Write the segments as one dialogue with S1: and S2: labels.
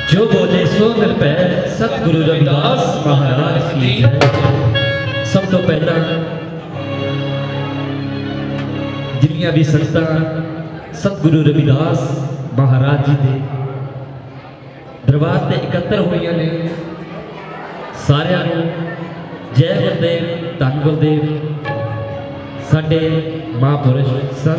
S1: जो बोले सो निरभै सतगुरु रविदास महाराज की जय। सब तो पहला जिन्नियां भी संगतां सतगुरु रविदास महाराज जी के दरबार से इकट्ठा हुई ने सारिਆਂ ਨੂੰ जय गुरुदेव धन गुरुदेव साडे महापुरुष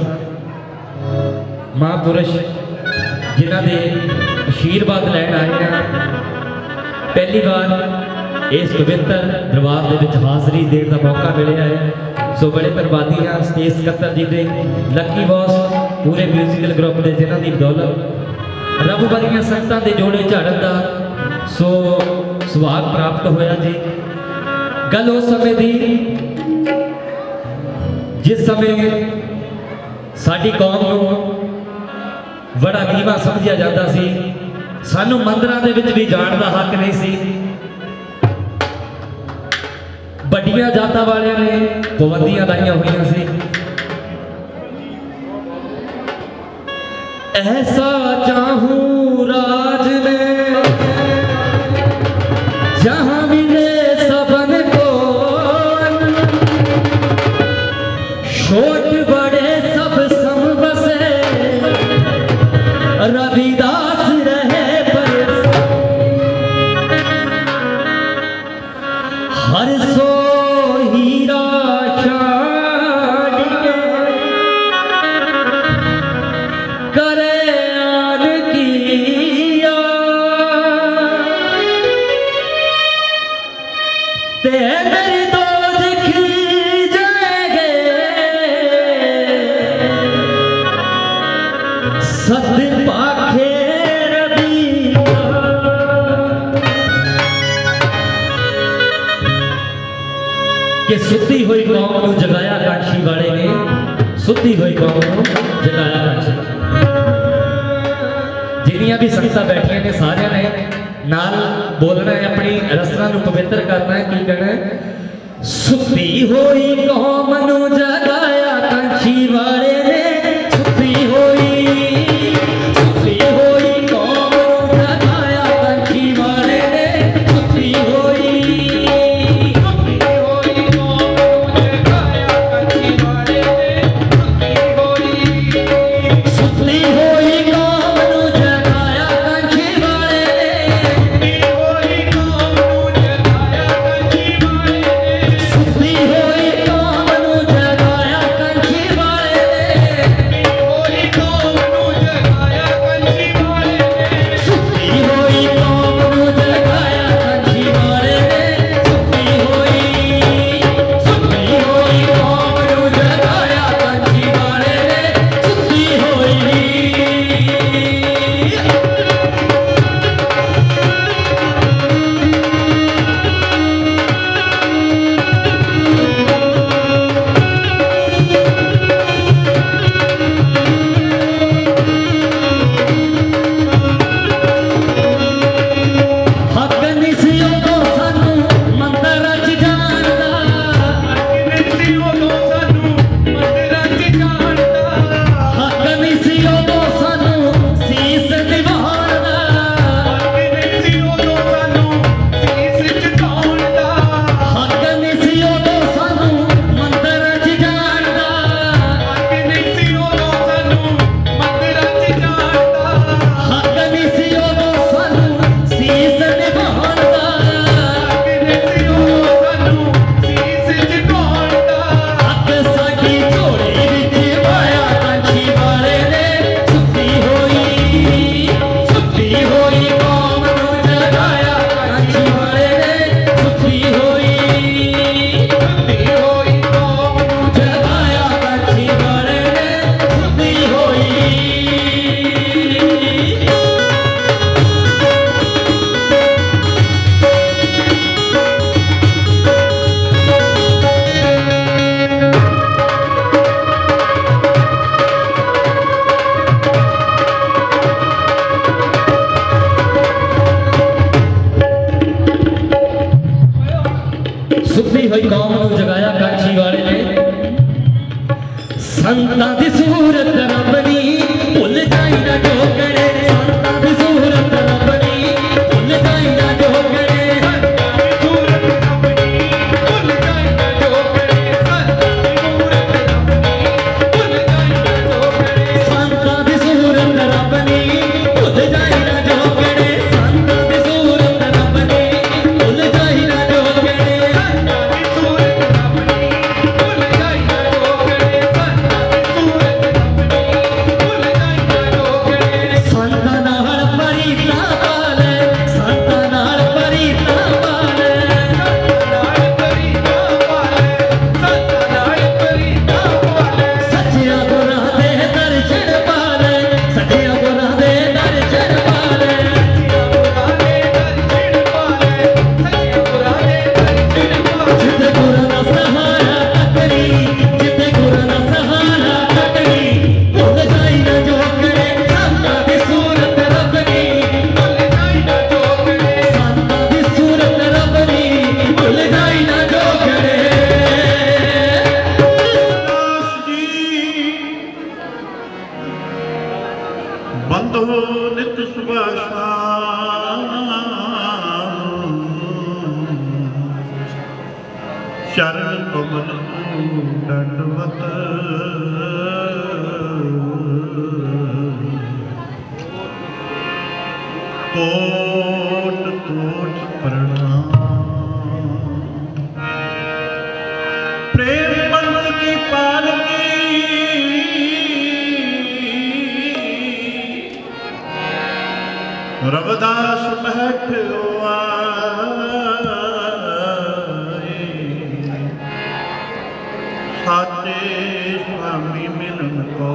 S1: संत महापुरुष जिन्हां दे आशीर्वाद लैन आए हैं। पहली बार इस पवित्र दरबार दे विच हाज़री देने का मौका मिले है। सो बड़े धन्यवादी हाँ स्टेज सकत्तर जी के लक्की बॉस पूरे म्यूजिकल ग्रुप के जिन्हां दी बदौलत रब वरियां संगतां दे जोड़े झाड़न का सो सुभाग प्राप्त होया जी। गल उस समय दी जिस समय साडी कौम नूं बड़ा नीवा समझिया जाता सी, सानू मंदिरां दे विच भी जाण दा हक नहीं सी। बड़ियां जातां वालियां ने पाबंदियां लाइयां हुई सी। ऐसा चाहूं राज में जहां मिले सबन को, छोट बड़े सब सम बसे, रविदास रहे पर हर सो हीरा शान के करे आन किया, तेरी दोज की जाएंगे सत पाखे रबिया। कि सुती हुई कौम को जगाया काशी वाले ने, सुती हुई कौम को जगाया काशी। जिन्नियां भी संगतां बैठियां ने सारियां ने नाल बोलना है, अपनी रसना नूं पवित्र करना है। की कहना है? सुती हुई कौम नूं जगाया काशी वाले ने, सुती हुई कौम नूं जगाया काशी वाले ने, सुती हुई सुती हुई कौम को जगाया काशी वाले ने। संतां दी सूरत रब दी भुल जाई ना जो करे, संतां दी सूरत रब दी
S2: चरण कमल दंडवत कोट कोट प्रणाम। प्रेम पंथ की पालकी रविदास बैठो साचे स्वामी मिलन को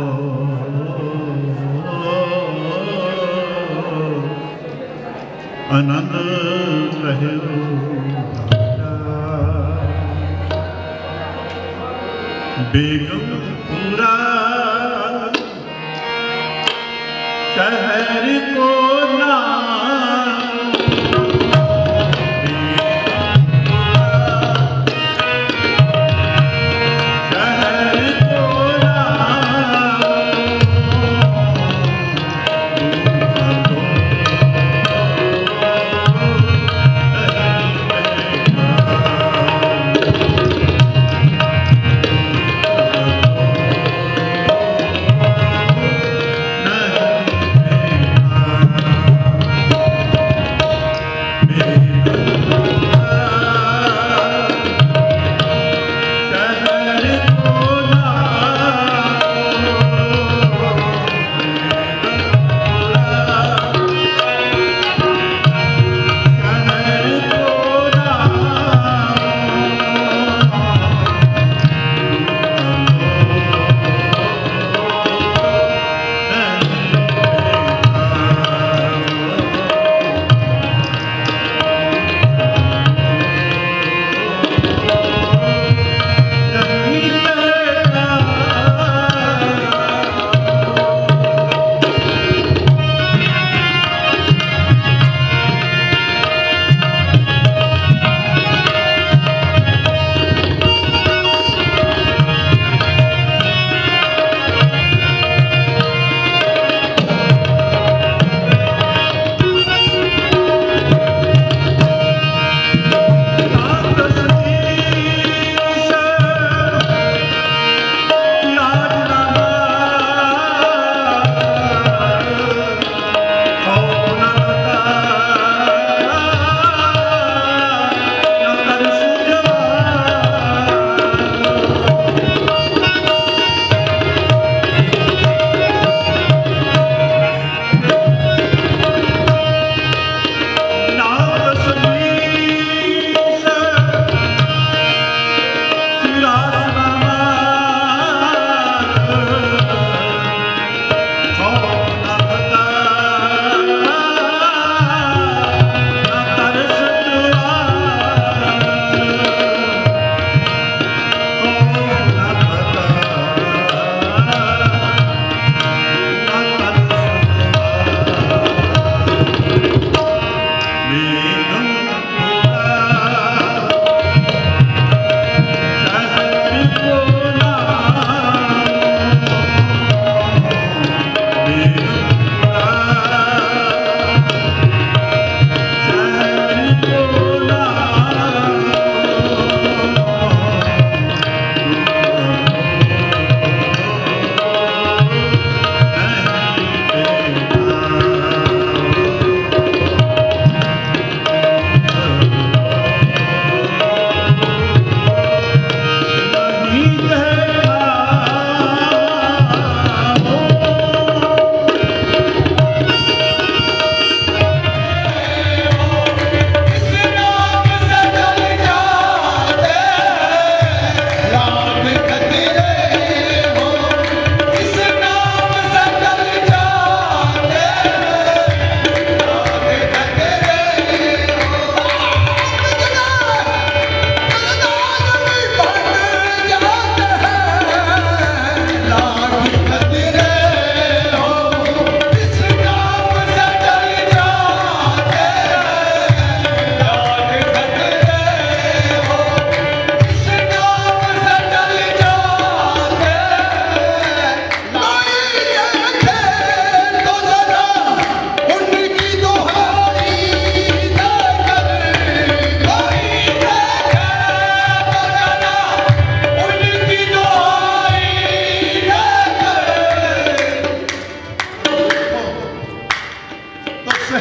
S2: आनंद कहो बेगमपुरा शहर को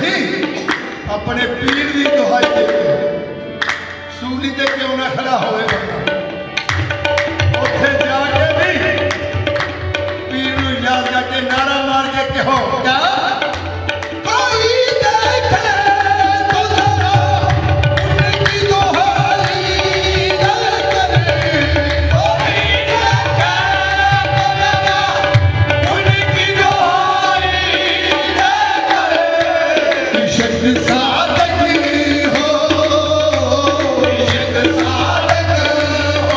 S3: नहीं अपने पीर की दुहाई दे के सूली ते क्यों ना खड़ा होए बंदा उत्थे जाके भी पीर नूं याद करके नारा मार के कहो क्या कोई देखे तो जरा उनकी दुहाई दे करे कोई देखे तो जरा उनकी दुहाई दे करे इश्क सादगी हो इश्क सादग हो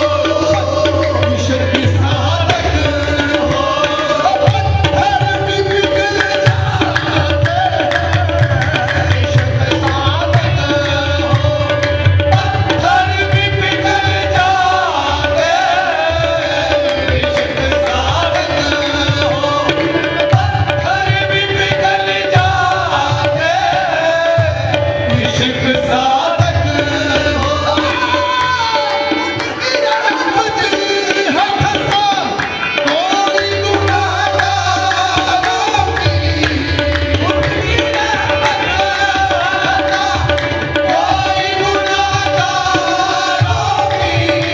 S3: इश्क सादग हो पत्थर भी पिघल जाते इश्क सादग हो पत्थर भी पिघल जाते इश्क सादग हो पत्थर भी पिघल जाते इश्क सादग हो उनकी रहमत है खता कोई गुनाहगारों की उनकी रहमत है खता कोई गुनाहगारों की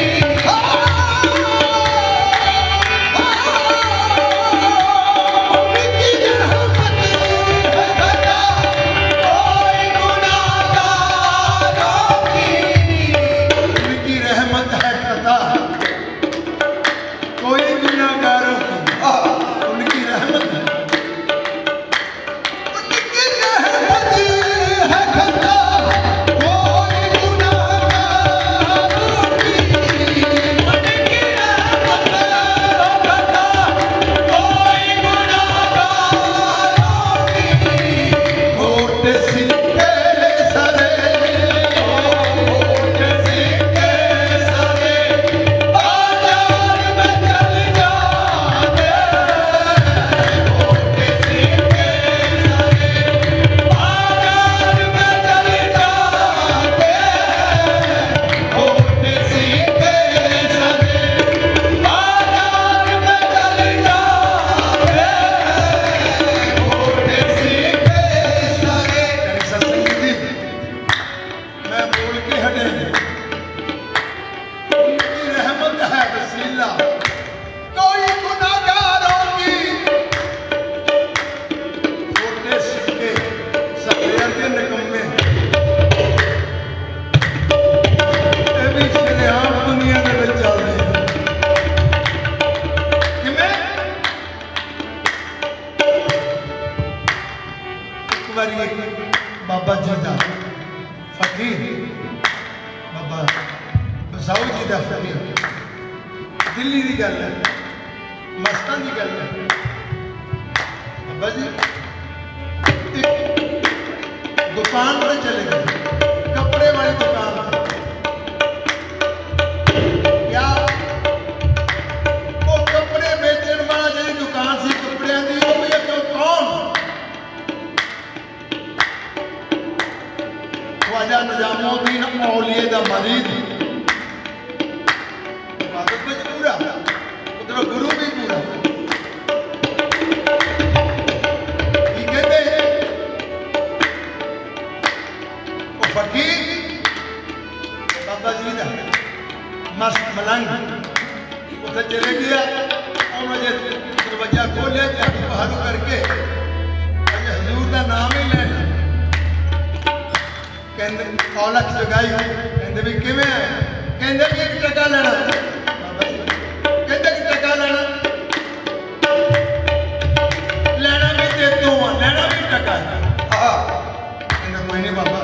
S3: उनकी रहमत है खता कोई गुनाहगारों की उनकी रहमत है खता कोई गुनाहगारों की उनकी रहमत है उनकी रहमत है खता कोई गुनाहगारों की उनकी रहमत है खता कोई गुनाहगारों की होठ सिक्के सरे होठ सिक्के सरे बाजार में चल जाते होठ सिक्के सरे बाजार में चल जाते होठ सिक्के सरे बाजार में चल जाते होठ सिक्के सरे सत्संग जी मैं बोल के हटे उनकी रहमत है वसीला कोई गुनाहगारों की छोटे सिक्के सफेद के निकम्मे ये भी सरेआम दुनिया के विच चल रहे हैं किवें एक बारी बाबा जी का फकीर बाबा बसाऊ जी का फकीर दिल्ली की गल है मस्तां की गल है बाबा जी एक दुकान पर चले गए कपड़े वाली दुकान पर क्या वो कपड़े बेचने वाला जी दुकान सी कपड़े की वो भैया क्यों कौन ख्वाजा निजामुद्दीन औलिया दा मरीद इबादत में पूरा उधर गुरु भी पूरा की कहते वो फकीर बाबा जी का मस्त मलंग उधर चले गया और मुझे दरवाजा खोले जाके बाहर करके हजूर का नाम ही लेना कहते औलख जगाई कहते भी किवें है कहते भी 1 टका लेना बाबा जी कहते कि टका लेना लेना भी ते तू लेना भी टका कहते कोई नहीं बाबा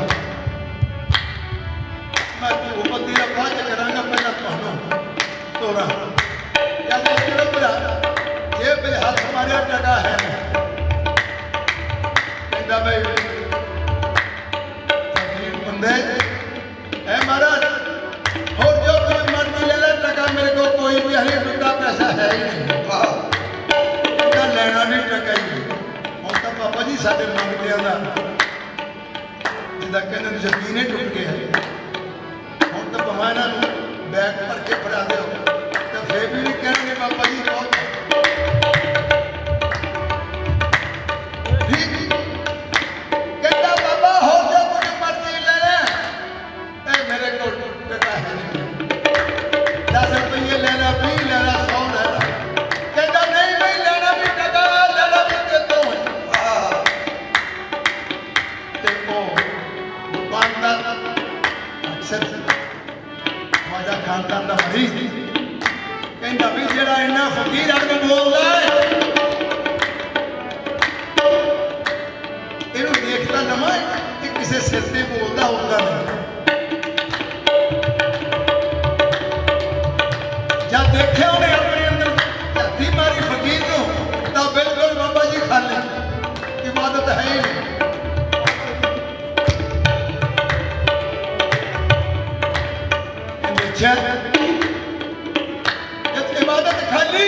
S3: मैं तू पति का बाद करांगा पहला तुहानू तोड़ा कहते चलो भरा ये पे हाथ मारिया टका है कहता भाई बंदे है महाराज और जो कुछ मर्जी ले ले टका मेरे को कोई भी हरी टुटा पैसा है ही नहीं लेना भी टका ही हम तो बाबा जी साढ़े मंगते हैं जिदा कहते यकीन ही टुट गया हम तो भावें इन्हों बैग भर के फड़ा दो तो फिर भी नहीं कहेंगे बाबा जी बहुत ठीक ते वो दुकानदार अक्सर ख्वाजा खानदान का मरीज कहता भी जरा इन्ना फकीर आके बोलता है इनू देखता लवा कि किसी सिर से बोलता होगा नहीं जब देखा उन्हें अपने अंदर हाथी मारी फकीर को तो बिल्कुल बाबा जी खाली इबादत है ही नहीं इबादत खाली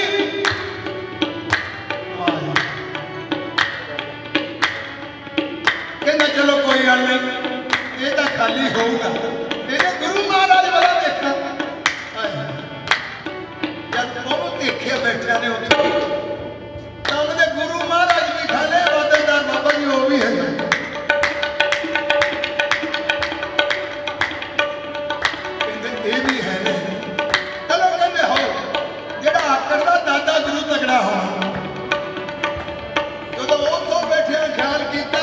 S3: कहना चलो कोई गल नहीं ये तो खाली होगा इन्हें गुरु महाराज वाला देखा जब वो देखे बैठे ने उत्थे तो उन्हें गुरु महाराज भी खाले इबादतदार बाबा जी वो भी है ये भी है नहीं चलो कहते हो जेड़ा आकर का दादा गुरु तगड़ा होना जो उतों बैठे ख्याल किया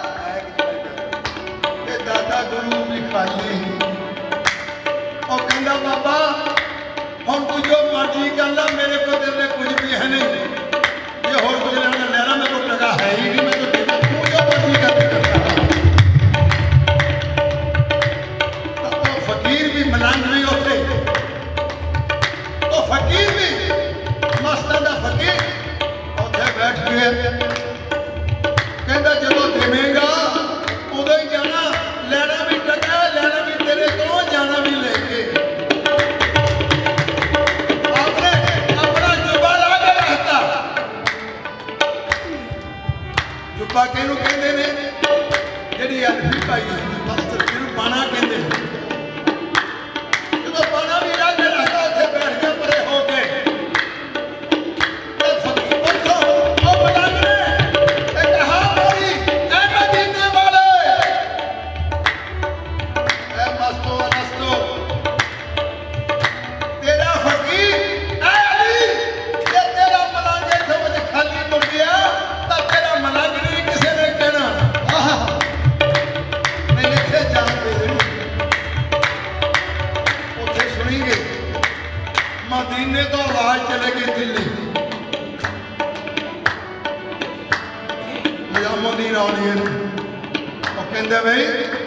S3: दादा गुरु भी खाली और कहता बाबा हम तू जो मर्जी कर ला मेरे को तेरे कुछ भी है नहीं ये होर कुछ लेना लेना मेरे को टका है ही नहीं मैं तो देना तू जो मर्जी करता तो फकीर भी मलंग भी होते तो फकीर भी मस्ता दा फकीर उठे बैठ गए कहता जब देवेगा उदो ही जाना लेना भी टका लेना भी तेरे को जाना भी लेके आपने अपना जुब्बा ला के रहता जुब्बा कहनू कहते ने जी अल्फी पाई वस्त्र जिन्हों पाना कहते हैं जो पाना भी ला के रहता उसे बैठ के परे हो गए मदीने तो आवाज चले गई दिल्ली निजामुद्दीन आउलिया कहते भाई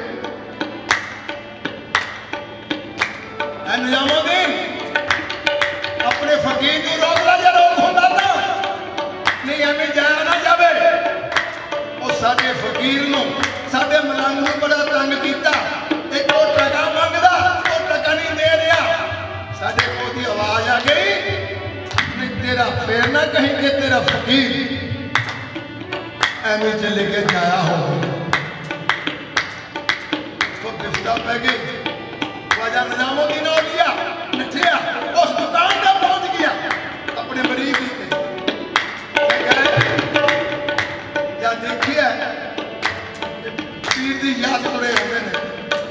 S3: निजामुद्दीन अपने फकीर को रोक ला जो रोक होता था नहीं हमें जाया ना जावे और साडे फकीर नो साडे मलंग नूं बड़ा तंग कीता एक वो टका मंगदा वो टका नहीं दे रहा साडे को दी आवाज आ गई नहीं तेरा फेर ना कहीं के तेरा फकीर एवं च लेके जाया हो तो गिफ्टा पै गई ख्वाजा निजामुद्दीन औलिया नठिया उस दुकान पर पहुंच गया अपने मरीज या देखिए पीर की याद तुरे होते हैं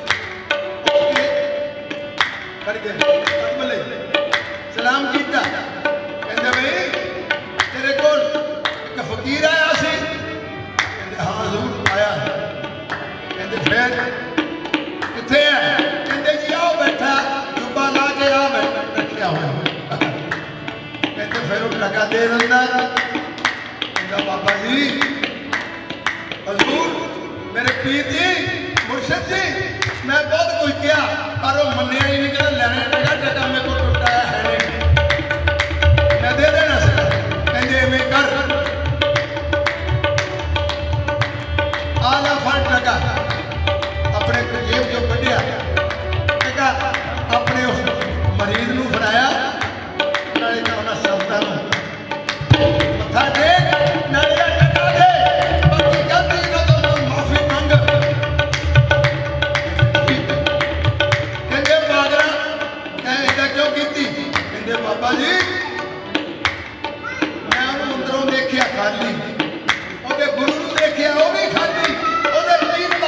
S3: सलाम किया कहते भाई तेरे को एक फकीर आया सी कहते हाँ हजूर आया है कहते फिर किथे है कहते जी आओ बैठा जुब्बा ला के आ रखा हुआ कहते फिर वो टका दे दिता कहता बाबा जी हजूर मेरे पीर जी मुर्शिद जी मैं बहुत कुछ किया पर वो मनिया ही नहीं कहना लेने टका टका मेरे को टुटाया है नहीं मैं दे देना सका कहते मैं कर आला फल टका अपने जेब जो कढ़िया टका अपने उस मरीज नूं फड़ाया नाले तो उन्हें संतां नूं मत्था टेक नाले टका दे बाकी गलती का तो माफी मंग क्यों की कहते बाबा जी मैं अंदरों देखिया खाली गुरु देखिया वो भी खाली पीर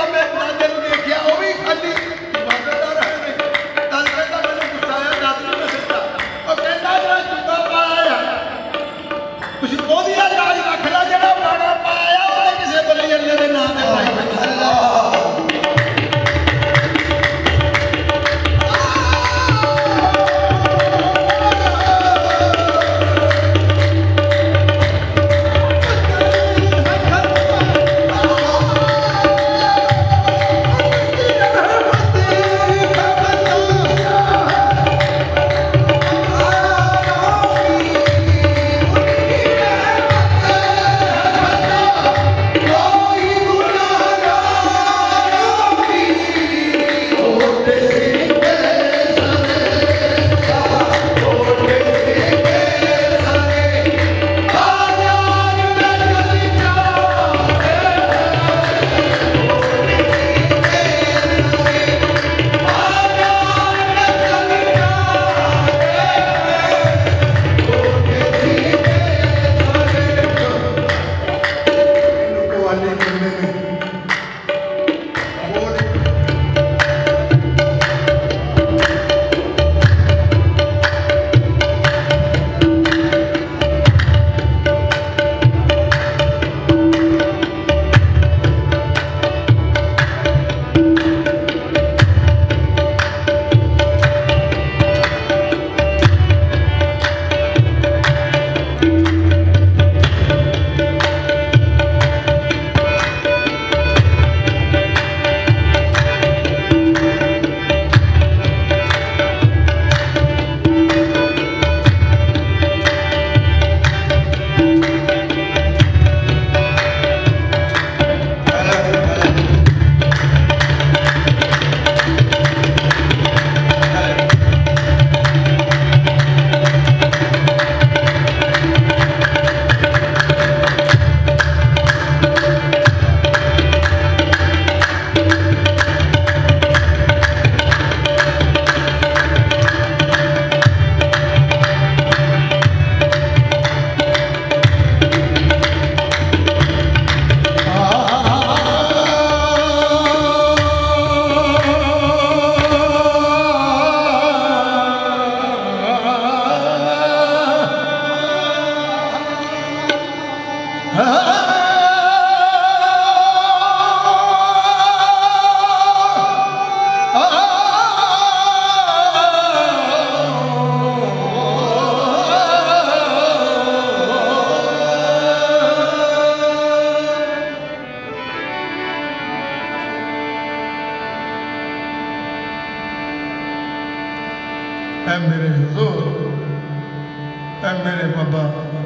S3: ऐ मेरे हुजूर, ऐ मेरे बाबा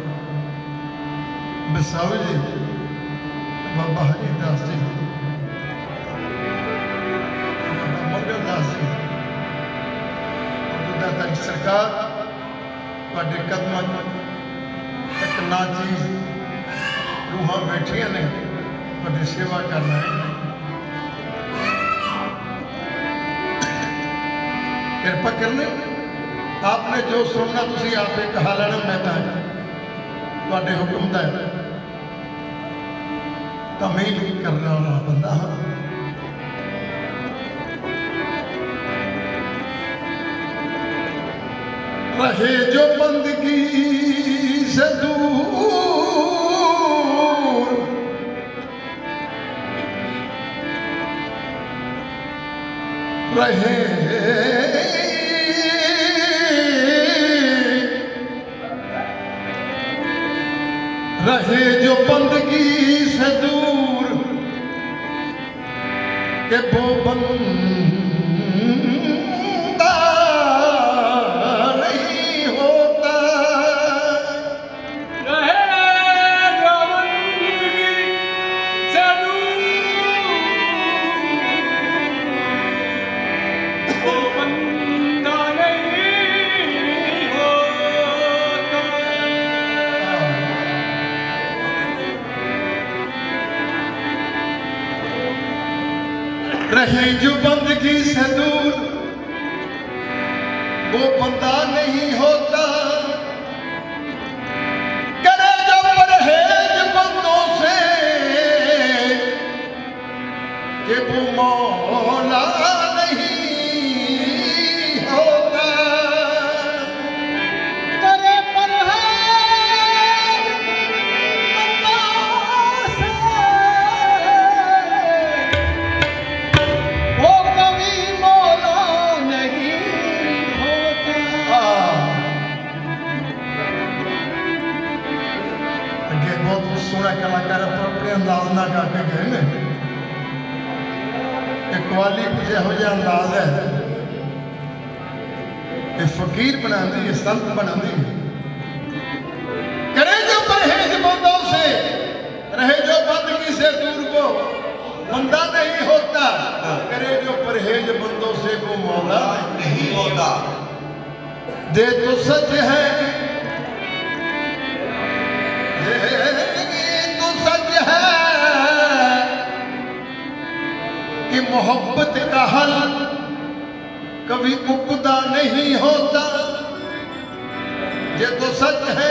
S3: बसाऊ जी, बाबा हरिदास जी, बाबा मंगलदास जी, दाता सरकार तुहाडे कदमां एक ना चीज रूहां बैठिया ने तुहाडी सेवा करना है। कृपा करनी, आपने जो सुनना तुसी आपे कहा लेना, मैं तुहाडे हुक्म दा तमील करने वाला बंदा हाँ। रहे जो बंदगी से दूर, रहे जो बंदगी से दूर के वो बंदा नहीं होता।
S4: रहे जो बंदगी से दूर, वो बंदा नहीं होता।
S3: रहे जो बंदगी से दूर वो बंदा नहीं होता। करे जो परहेज बंदों से कि वो मौला नहीं होता।
S4: करे परहेज बंदों से, वो कभी मौला नहीं होता।
S3: अगे बहुत सोहना कलाकार अपने अंदाज ना गा के गए ने। कवाली कुछ यहो जिहा अंदाज है कि फकीर बनाती है, संत बनाती है। करे जो परहेज बंदों से, रहे जो बंदगी से दूर को बंदा नहीं होता। करे जो परहेज बंदों से वो मौला नहीं होता। दे तो सच है, दे तो सच है कि मोहब्बत का हल कभी उपदा नहीं होता। ये तो सच है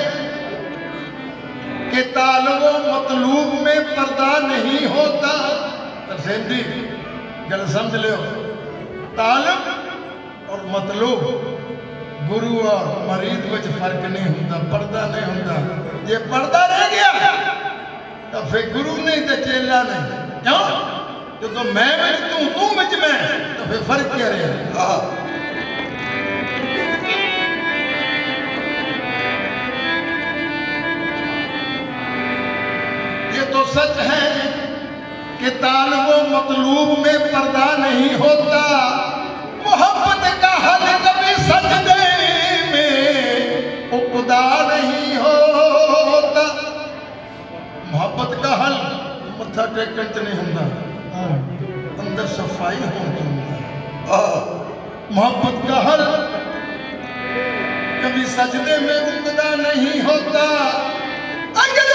S3: कि तालब मतलूब में पर्दा नहीं होता। तरसेंदी गल समझ लो, तालब और मतलूब, गुरु और मरीद कुछ फर्क नहीं होता, पर्दा नहीं होता। ये पर्दा रह गया तो फिर गुरु नहीं तो चेला नहीं। क्यों? जो मैं विच तू, तू विच मैं, तो फिर फर्क क्या रहा? ये तो सच है कि तालब मतलूब में पर्दा नहीं होता। मोहब्बत का हल कभी सजदे में उपदा नहीं होता। मोहब्बत का हल मत्था टेकन च नहीं होता, अंदर सफाई होती है। मोहब्बत का हल कभी सजदे में उपदा नहीं होता। अगर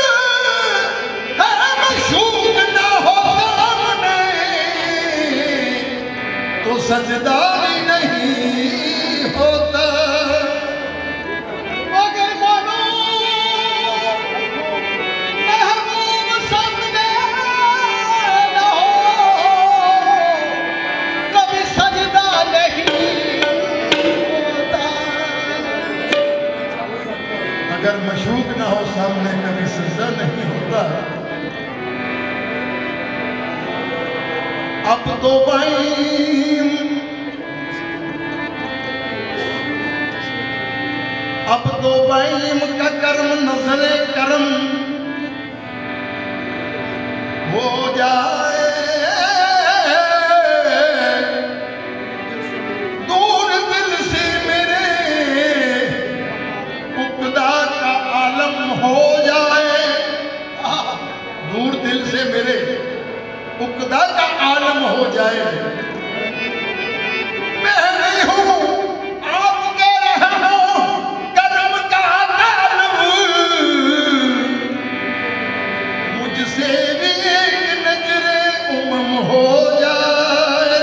S3: मशूक ना हो सामने तो सजदा भी नहीं होता।
S4: अगर मानो महबूब सामने न हो, कभी सजदा नहीं होता।
S3: अगर मशूक ना हो सामने कभी सजदा नहीं होता। अब तो भाई का कर्म नजरे कर्म हो जाए। दूर दिल से मेरे जाए। मैं नहीं हूँ आपके रहमो करम का तालब, मुझसे भी एक नजरे उमम हो जाए।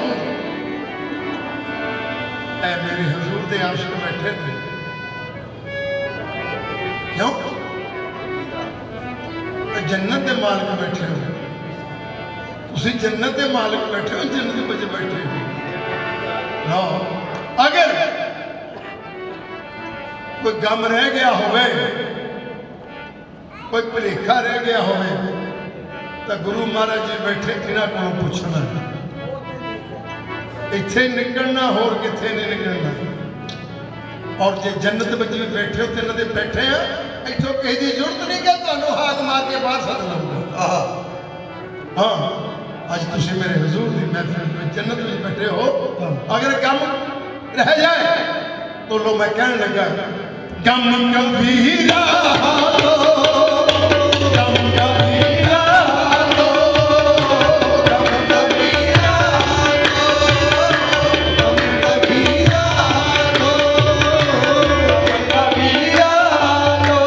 S3: ऐ मेरे हुजूर दे अर्श पे बैठे थे, क्यों? जन्नत के मालिक बैठे हो, तुसी जन्नत के मालिक बैठे हो, जन्नत में बैठे हो। लो अगर कोई गम रह गया होवे, कोई भुलेखा रह गया होवे, तो गुरु महाराज जी बैठे इन्हों को पूछना, इत्थे निकलना, होर किथे नहीं निकलना। और जे जन्नत में भी बैठे हो तो इन्होंने बैठे हैं, इतों किसी की जरूरत नहीं कि तुहानू हाथ मार के बाहर सद लूंगा। हाँ, अज तुम मेरे हुजूर की महफिल में जन्नत में बैठे हो, अगर गम रह जाए तो लो मैं कहने लगा, गम कबीरा लो, गम कबीरा लो, गम कबीरा लो, गम कबीरा लो, गम कबीरा लो,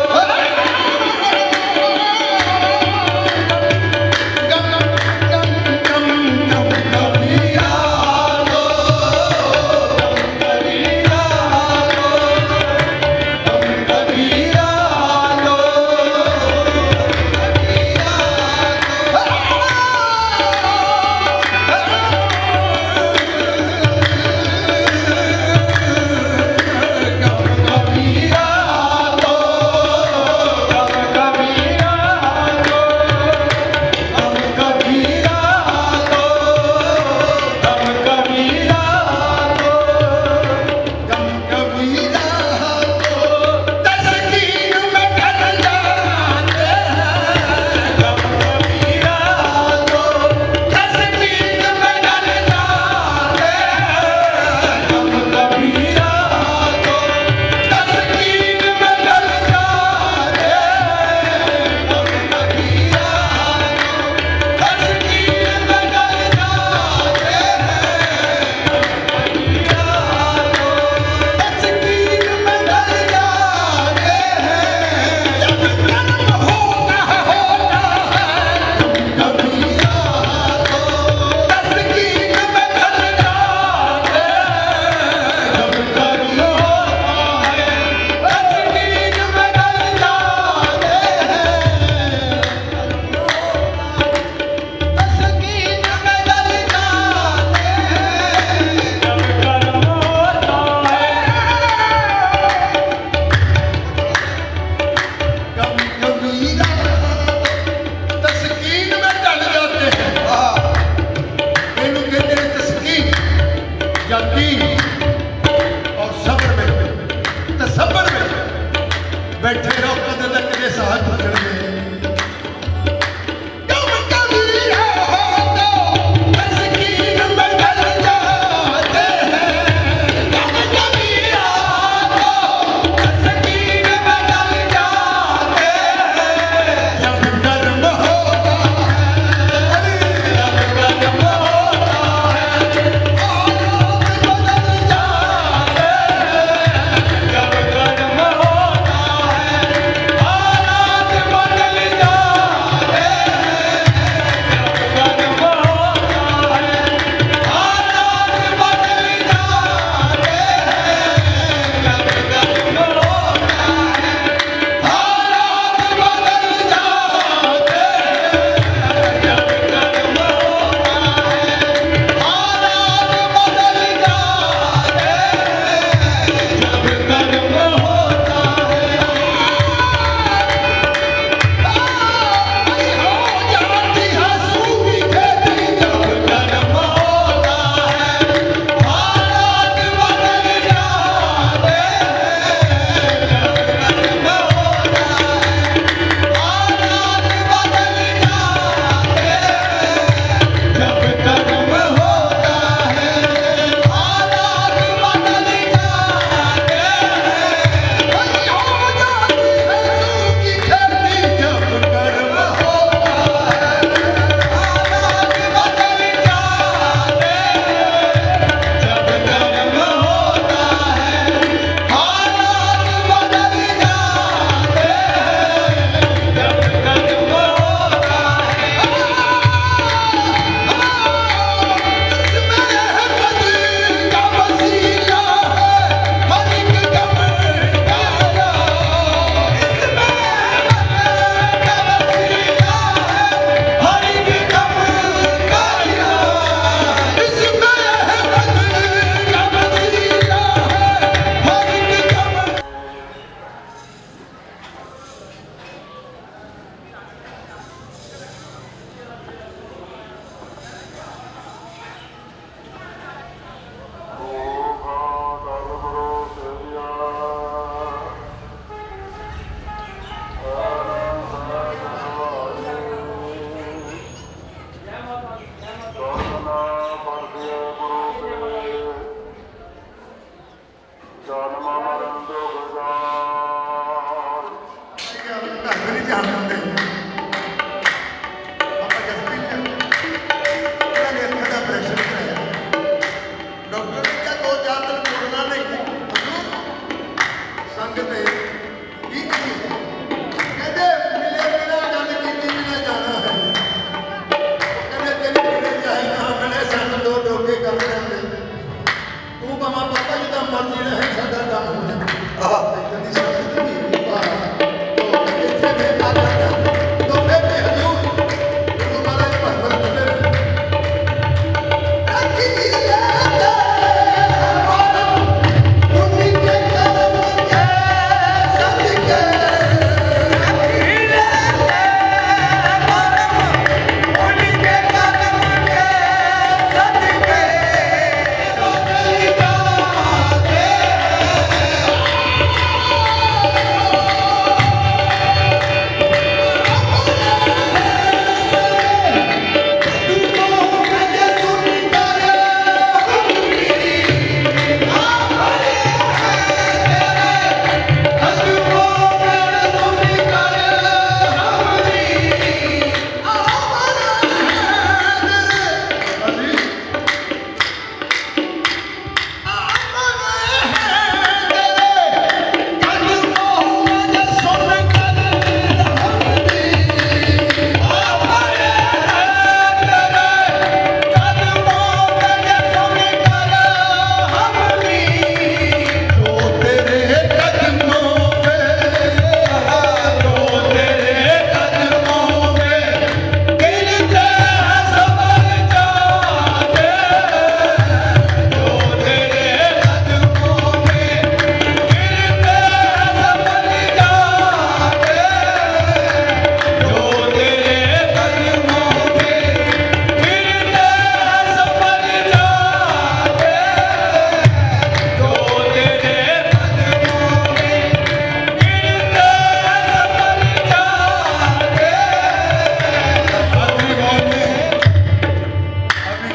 S3: गम गम गम गम कबीरा लो, गम कबीरा लो, गम कबीरा लो,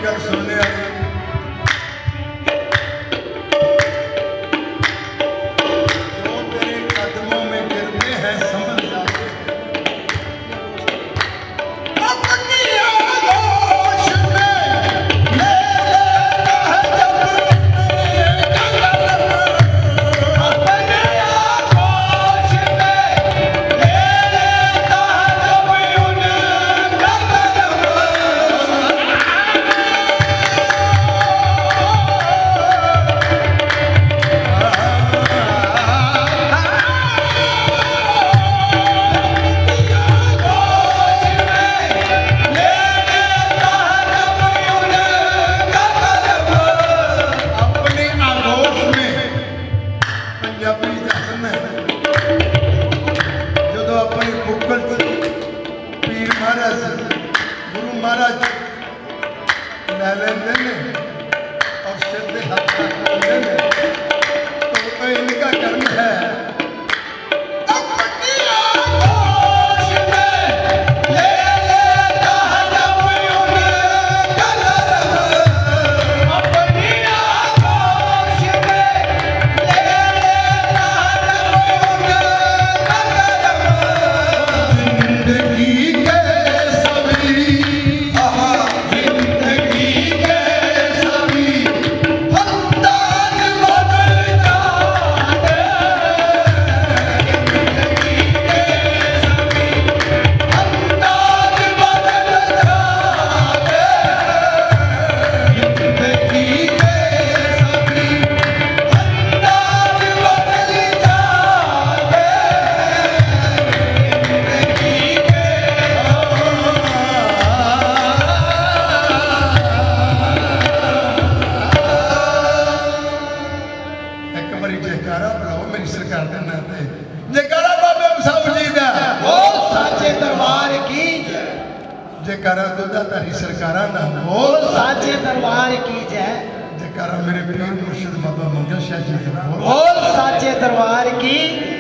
S3: गल सुनने वाली जो तेरे कदमों में गिरते हैं समझ जाते अपनी आगोश में ले लेता है जब
S4: अपने आगोश में ले लेता है जब उनका कदम।
S3: अपने आगोश में पंजाबी जहन है जो अपनी बुकल पीर महाराज गुरु महाराज ले लेंदे ने और सिर पे हाथ रख लेंदे ने तो इनका कर्म है अपनी आगोश में
S4: ले लेता है जब उनका कदम। अपनी आगोश में ले लेता है जब उनका कदम।
S3: जिंदगी के सभी
S4: जिंदगी के सभी अंदाज बदल जाते। जिंदगी के सभी अंदाज बदल जाते। जिंदगी के सभी अंदाज बदल जाते।
S3: एक बारी जयकारा बुलाओ मेरी सरकार के नाते जयकारा बाबे बसाऊ जी का
S4: बोल साचे दरबार की जय।
S3: जयकारा दुधा तारी सरकारा ना
S4: बोल साचे दरबार की जय।
S3: जयकारा मेरे पीर मुर्शिद बाबा मंगल शाह जी का बोल
S4: बोल साचे दरबार की।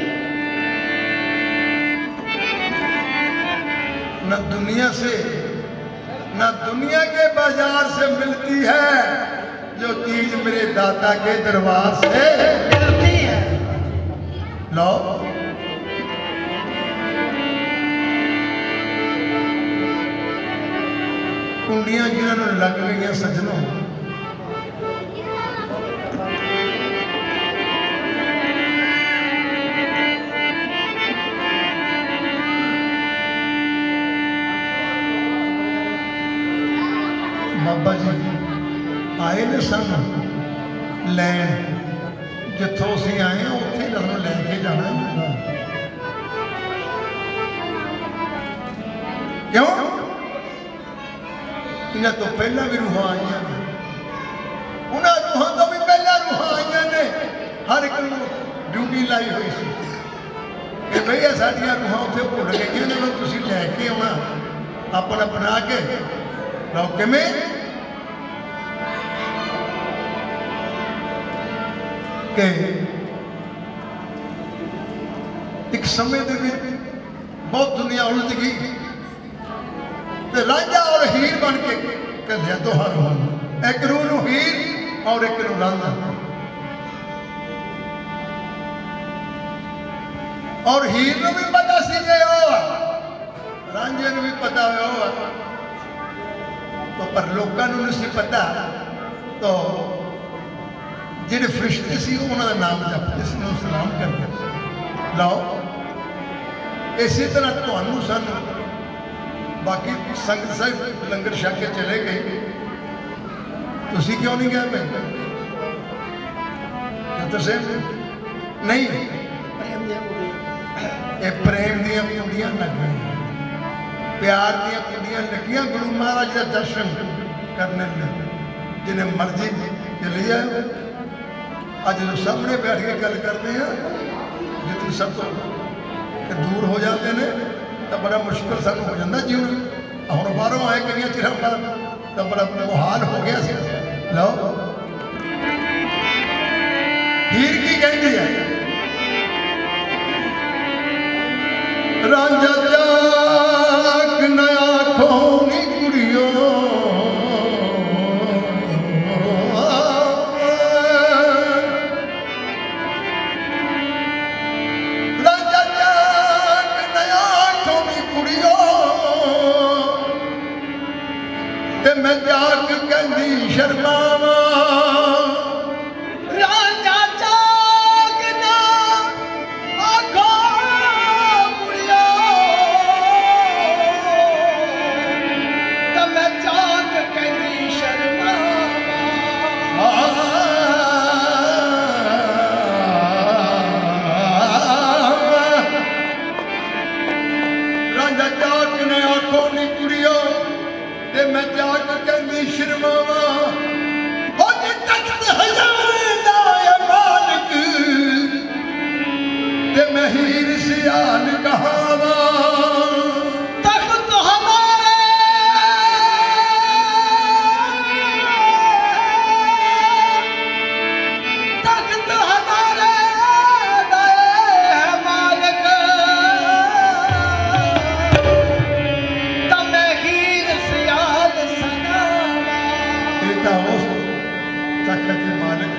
S3: न दुनिया से न दुनिया के बाजार से मिलती है जो चीज मेरे दाता के दरबार से
S4: मिलती है।
S3: लो कुंडियां जिन्होंने लग गई सजनों बाबा जी आए ने सन लैन जिथों असीं आए हैं उत्थे लहरों लैके जाना है क्यों इन्हां तो पहला भी रूहां आईयां ने उन्हां रूहां तो भी पहला रूहां आईयां ने हर एक नूं ड्यूटी लाई हुई सी कि भई ये साडियां रूहां उत्थे भुल गईयां ने तुसीं लैके आउणा अपना बना के लो किवें कि एक समय दे विच बहुत दुनिया उलझ गई ते रांझा और हीर बन के कलिया तो हर हो एक रूह नूं हीर और एक नूं रांझा और हीर नूं भी पता सी जे रांझे नूं भी पता हो तो पर लोकां नूं नहीं सी पता तो ਜਿਹੜੇ ਫਰਿਸ਼ਤੇ ਸੀ ਉਹਨਾਂ ਦਾ ਨਾਮ ਜਪਦੇ ਸੀ ਉਹਨੂੰ ਸਲਾਮ ਕਰਦੇ ਲਓ ਇਸੇ ਤਰ੍ਹਾਂ ਤੁਹਾਨੂੰ ਸਾਨੂੰ ਬਾਕੀ ਸੰਗਤ ਸਾਹਿਬ ਲੰਗਰ ਛਕ ਕੇ ਚਲੇ ਗਏ ਤੁਸੀਂ ਕਿਉਂ ਨਹੀਂ ਗਏ ਭਾਈ ਤੁਸੀਂ ਨਹੀਂ ਇਹ ਪ੍ਰੇਮ ਦੀਆਂ ਕੁੰਡੀਆਂ ਲੱਗ ਗਈਆਂ ਪਿਆਰ ਦੀਆਂ ਕੁੰਡੀਆਂ ਲੱਗੀਆਂ ਗੁਰੂ ਮਹਾਰਾਜ ਦਾ ਦਰਸ਼ਨ ਕਰਨੇ ਲਈ ਜਿਹਨੇ ਮਰਜ਼ੀ ਚਲੇ ਜਾਓ ਅੱਜ जो सामने बैठ के गल करते हैं जितनी सब तो दूर हो जाते हैं तो बड़ा मुश्किल सानू हो जाता जीवन हम बाहरों आए कई चिर बाद तो बड़ा मुहाल हो गया सी लो हीर की कहती है रांझा जाग नया खोनी कुड़ियों शर्मावा
S4: राजा जागना आखो कुड़िया तब मैं जाग कहती शर्मावा
S3: राजा जाग ने आखो नी कुड़ियो ते मैं जाग कहती शर्मावा मैं हीर सियाल कहावा
S4: तख्त हमारे दाए मालिक तब मैं हीर सियाल सनावा
S3: बेटा उस तख्त के मालिक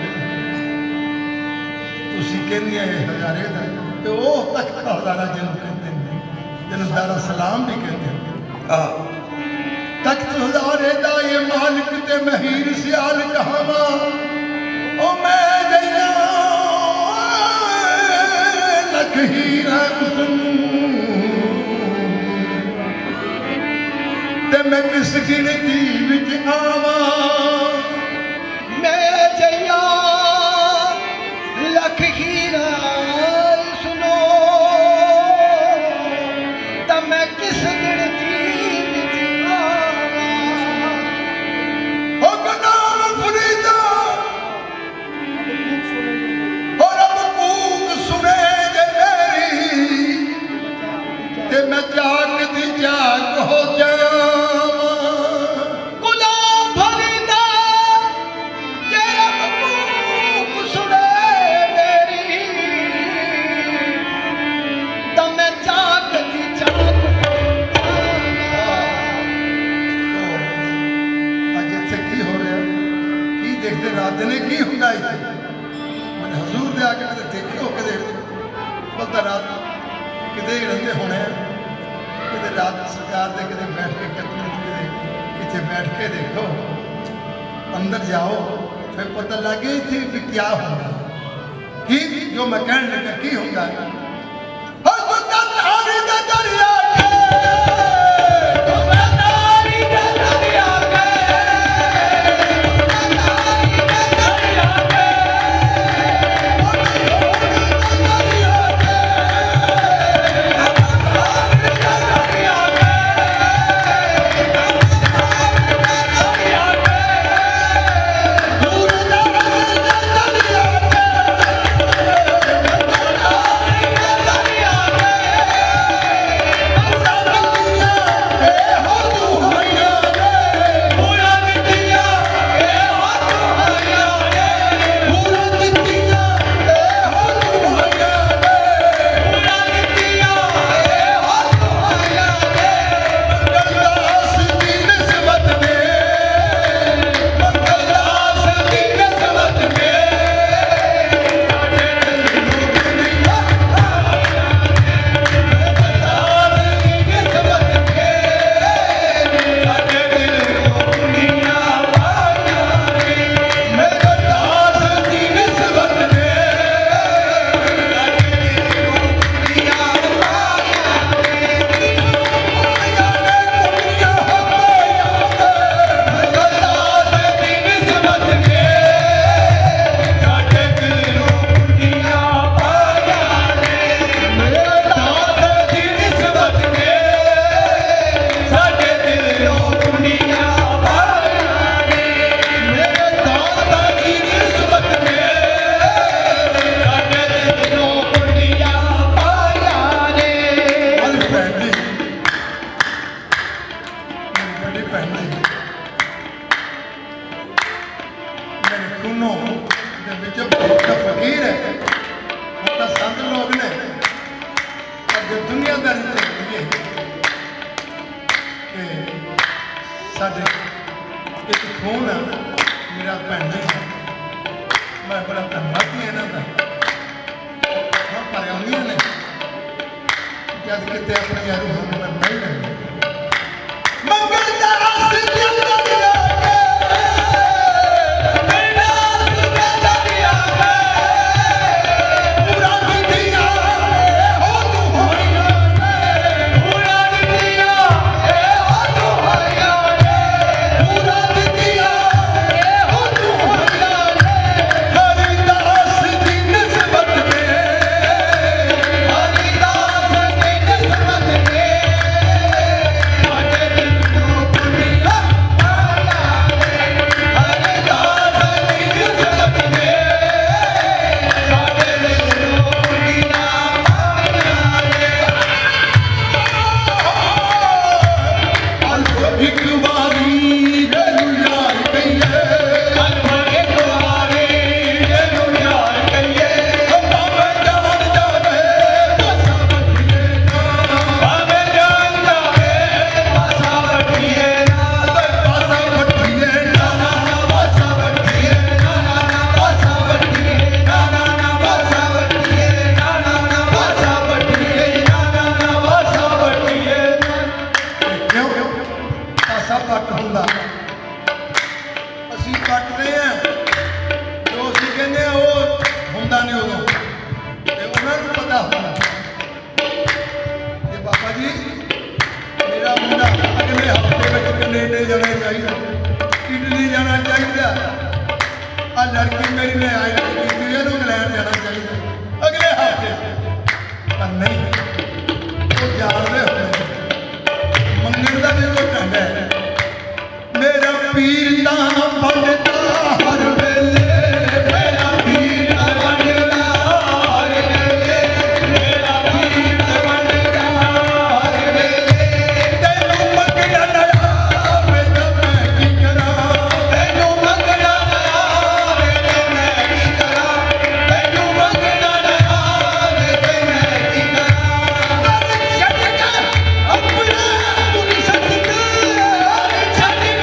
S3: तुसी कहंदी है हजारे दा ते ओ तख्त हजारा जिन्हों कहते हैं जिन्हों दारा सलाम भी कहते हैं तख्त हजारे दा ये मालिक ते मैं हीर सियाल कहावा ओ मैं गया लख हीरा ते मैं किस गिनती विच आवा
S4: मैं जया लख हीरा सुनो तब मैं किस गिनती विच आवा
S3: ओ गुनाम फरीदा और अब कूक सुने जे मेरी ते मैं जाग दी जाग हो जावा
S4: गुलाम फरीदा जे रब कूक सुने मेरी तब मैं जाग दी जाग हो जावा
S3: आज इत्थे की हो रहा की देखते रात ने की हुंदा इत्थे मैंने हजूर दे आके कदे देखियो कदे पता रात किते रहंदे होने कदे रात सरकार दे कदे बैठ के कदे इत्थे बैठ के देखो अंदर जाओ फिर पता लगे इत्थे भी क्या होगा की जो मैं कहने लगा की होगा हो तो तारी दा दरिया साढ़े एक खून है मेरा भैन जी मैं बड़ा धन्यवादी है इन्हों का पर आउंदियां ने जब कितने अपनी रूह में नहीं लगती मंगल ਕੱਟਦੇ ਆ ਜੋ ਅਸੀਂ ਕਹਿੰਦੇ ਆ ਉਹ ਹੁੰਦਾ ਨਹੀਂ ਉਦੋਂ ਤੇ ਉਹਨਾਂ ਨੂੰ ਪਤਾ ਹੁੰਦਾ ਕਿ ਬਾਬਾ ਜੀ ਮੇਰਾ ਮੁੰਡਾ ਅਗਲੇ ਹਫ਼ਤੇ ਵਿੱਚ ਕੈਨੇਡਾ ਜਾਣਾ ਚਾਹੀਦਾ, ਇਟਲੀ ਜਾਣਾ ਚਾਹੀਦਾ, ਆ ਲੜਕੀ ਮੇਰੀ ਨੇ ਆਈਲੈਂਡ ਕੀਤੀ ਇਹਨੂੰ ਇੰਗਲੈਂਡ ਜਾਣਾ ਚਾਹੀਦਾ ਅਗਲੇ ਹਫ਼ਤੇ। ਪਰ ਨਹੀਂ, ਉਹ ਜਾਣਦੇ ਹੁੰਦੇ ਮੰਗਣ ਦਾ ਵੀ ਕੋਈ ਢੰਗ ਹੈ। ਮੇਰਾ ਪੀਰ ਤਾਂ ਬਣਦਾ ਹਰ ਵੇਲੇ, ਮੇਰਾ ਪੀਰ ਤਾਂ ਬਣਦਾ ਹਰ ਵੇਲੇ, ਮੇਰਾ ਪੀਰ ਤਾਂ ਬਣਦਾ ਹਰ ਵੇਲੇ। ਤੈਨੂੰ ਮੰਗਣਾ ਨਾ ਆਵੇ ਤਾਂ ਮੈਂ ਕੀ ਕਰਾਂ, ਤੈਨੂੰ ਮੰਗਣਾ ਨਾ ਆਵੇ ਤਾਂ ਮੈਂ ਕੀ ਕਰਾਂ, ਤੈਨੂੰ ਮੰਗਣਾ ਨਾ ਆਵੇ ਤਾਂ ਮੈਂ ਕੀ ਕਰਾਂ। ਛੱਡ ਕੇ ਆਪਣਾ ਤੁਰੀ ਛੱਡ ਕੇ ਛੱਡ ਕੇ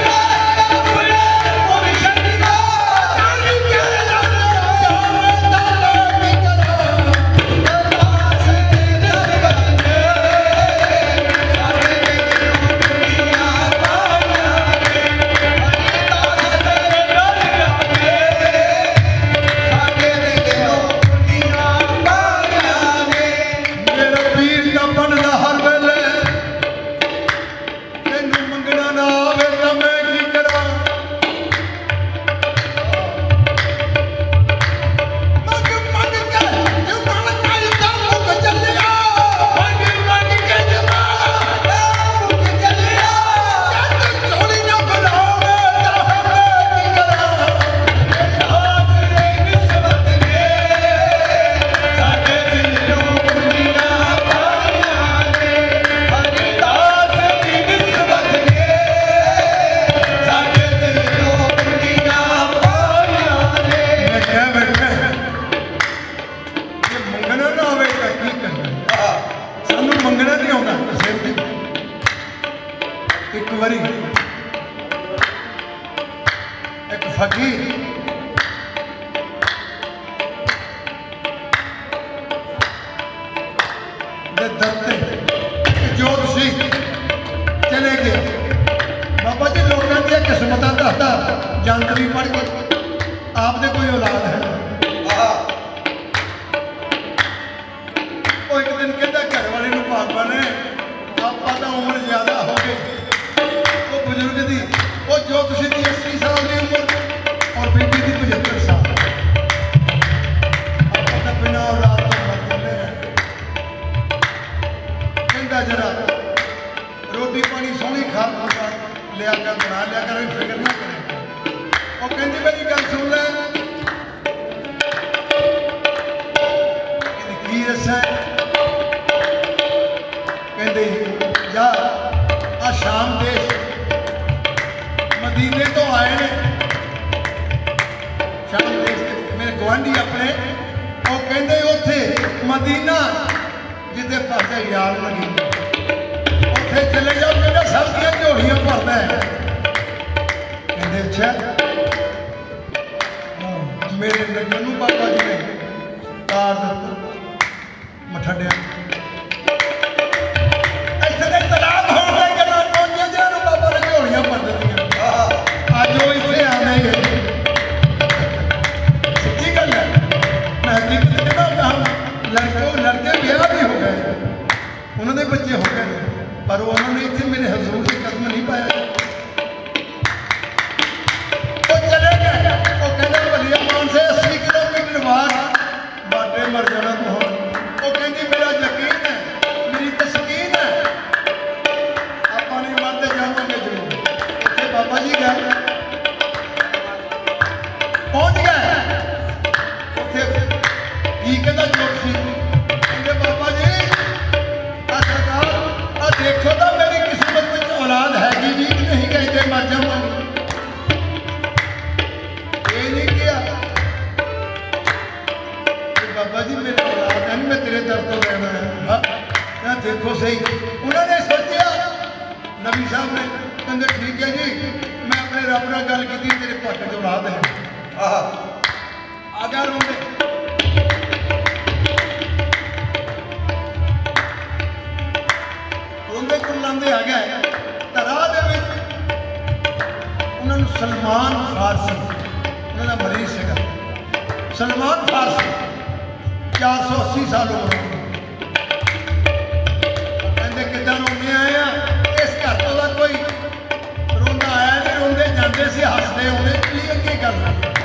S3: ਇੱਕ ਵਾਰੀ ਇੱਕ ਫਕੀਰ ਦੇ ਦਰ ਤੇ ਜੋਤ ਸੀ ਚਲੇ ਗਏ। ਬਾਬਾ ਜੀ ਲੋਕਾਂ ਦੀਆਂ ਕਿਸਮਤਾਂ ਦੱਸਦਾ ਜੰਤਰੀ ਪੜ੍ਹ ਕੇ ਆਪ ਦੇ ਕੋਈ ਔਲਾਦ ਹੈ। ਉਹ ਇੱਕ ਦਿਨ ਕਹਿੰਦਾ ਘਰ ਵਾਲੇ ਨੂੰ ਪਾਪਾ ਨੇ ਆਪਾਂ ਤਾਂ ਉਮਰ ਜ਼ਿਆਦਾ ਹੋ ਗਈ, ਉਹ ਬਜ਼ੁਰਗ ਦੀ ਉਹ ਜੋਤਿਸ਼ ਦੀ 80 ਸਾਲ ਦੀ ਉਮਰ ਔਰ ਬੇਟੀ ਦੀ 75 ਸਾਲ। ਆਪਾਂ ਤਾਂ ਬਿਨਾਂ ਔਲਾਦ ਤੋਂ ਮਰ ਚੱਲੇ ਹਾਂ। ਕਹਿੰਦਾ ਜਰਾ ਰੋਟੀ ਪਾਣੀ ਸੋਹਣੀ ਖਾ ਲਿਆ ਕਰ, ਬਣਾ ਲਿਆ ਕਰ, ਫਿਕਰ ਨਾ ਕਰੇ। ਉਹ ਕਹਿੰਦੀ ਮੇਰੀ ਗੱਲ ਸੁਣ ਲੈ, ਕਹਿੰਦੀ ਕੀ ਦੱਸਾਂ, ਕਹਿੰਦੇ ਜਾ ਆ ਸ਼ਾਮ ਦੇਸ਼ ਮਦੀਨੇ ਤੋਂ ਆਏ ਨੇ, ਸ਼ਾਮ ਦੇਸ਼ ਦੇ ਮੇਰੇ ਗੁਆਂਢੀ ਆਪਣੇ, ਉਹ ਕਹਿੰਦੇ ਉੱਥੇ ਮਦੀਨਾ ਜਿੱਥੇ ਫਸਦਾ ਯਾਰ ਮਦੀਨਾ, ਉੱਥੇ ਚਲੇ ਜਾਓ, ਕਹਿੰਦੇ ਸਭ ਦੀਆਂ ਝੋਲੀਆਂ ਭਰਦਾ ਹੈ। ਕਹਿੰਦੇ ਅੱਛਾ। ਮੇਰੇ ਨਗਰ ਨੂੰ ਬਾਬਾ ਜੀ ਨੇ ਤਾਰ ਦਿੱਤਾ ਮਠੜਿਆ ਉਹਨਾਂ ਦੇ ਬੱਚੇ ਹੋ ਗਏ ਪਰ ਉਹਨਾਂ ਨੇ ਇੱਥੇ ਮੇਰੇ ਹਜ਼ੂਰ ਦੇ ਕਦਮ ਨਹੀਂ ਪਾਇਆ। ਉਹ ਚਲੇ ਗਏ। ਉਹ ਕਹਿੰਦੇ ਭਲੀਆ ਮਾਨਸੇ 80 ਕਿਲੋਮੀਟਰ ਬਾਅਦ ਬਾਟੇ ਮਰ ਜਾਣਾ ਤੂੰ ਹੁਣ। ਉਹ ਕਹਿੰਦੀ ਮੇਰਾ ਯਕੀਨ ਹੈ, ਮੇਰੀ ਤਸਕੀਨ ਹੈ, ਆਪਾਂ ਨਹੀਂ ਮਰਦੇ ਜਾਵਾਂਗੇ ਜ਼ਰੂਰ। ਉੱਥੇ ਬਾਬਾ ਜੀ ਗਏ, ਪਹੁੰਚ ਗਏ ਉੱਥੇ। ਕੀ ਕਹਿੰਦਾ ਜੋਤਸ਼ੀ, ਕਹਿੰਦੇ ਬਾਬਾ ਜੀ ਦੇਖੋ ਤਾਂ ਮੇਰੀ ਕਿਸਮਤ ਵਿੱਚ ਔਲਾਦ ਹੈਗੀ ਵੀ ਕਿ ਨਹੀਂ, ਕਹਿੰਦੇ ਮਰ ਜਾਵਾਂਗੇ। ਇਹ ਨਹੀਂ ਕਿਹਾ ਕਿ ਬਾਬਾ ਜੀ ਮੇਰੇ ਔਲਾਦ ਹੈ, ਮੈਂ ਤੇਰੇ ਦਰ ਤੋਂ ਲੈਣਾ ਹੈ। ਹਾਂ ਦੇਖੋ ਸਹੀ, ਉਹਨਾਂ ਨੇ ਸੋਚਿਆ ਨਬੀ ਸਾਹਿਬ ਨੇ, ਕਹਿੰਦੇ ਠੀਕ ਹੈ ਜੀ, ਮੈਂ ਆਪਣੇ ਰੱਬ ਨਾਲ ਗੱਲ ਕੀਤੀ, ਤੇਰੇ ਪੱਟ ਚ ਔਲਾਦ ਹੈ। ਆ ਗਿਆ ਰੋਂਦੇ। ਉਹਦੇ ਕੁੱਲਾਂਦੇ ਆ ਗਏ। ਰਾਹ ਦੇ ਵਿੱਚ ਉਹਨਾਂ ਨੂੰ ਸਲਮਾਨ ਫਾਰਸੀ उन्होंने मरीज से सलमान फारसी 480 साल उम्र कहते कि रोने आए हैं इस घर तो का कोई रोंदा आया नहीं रोंदे जाते से हसते होने की अगे गल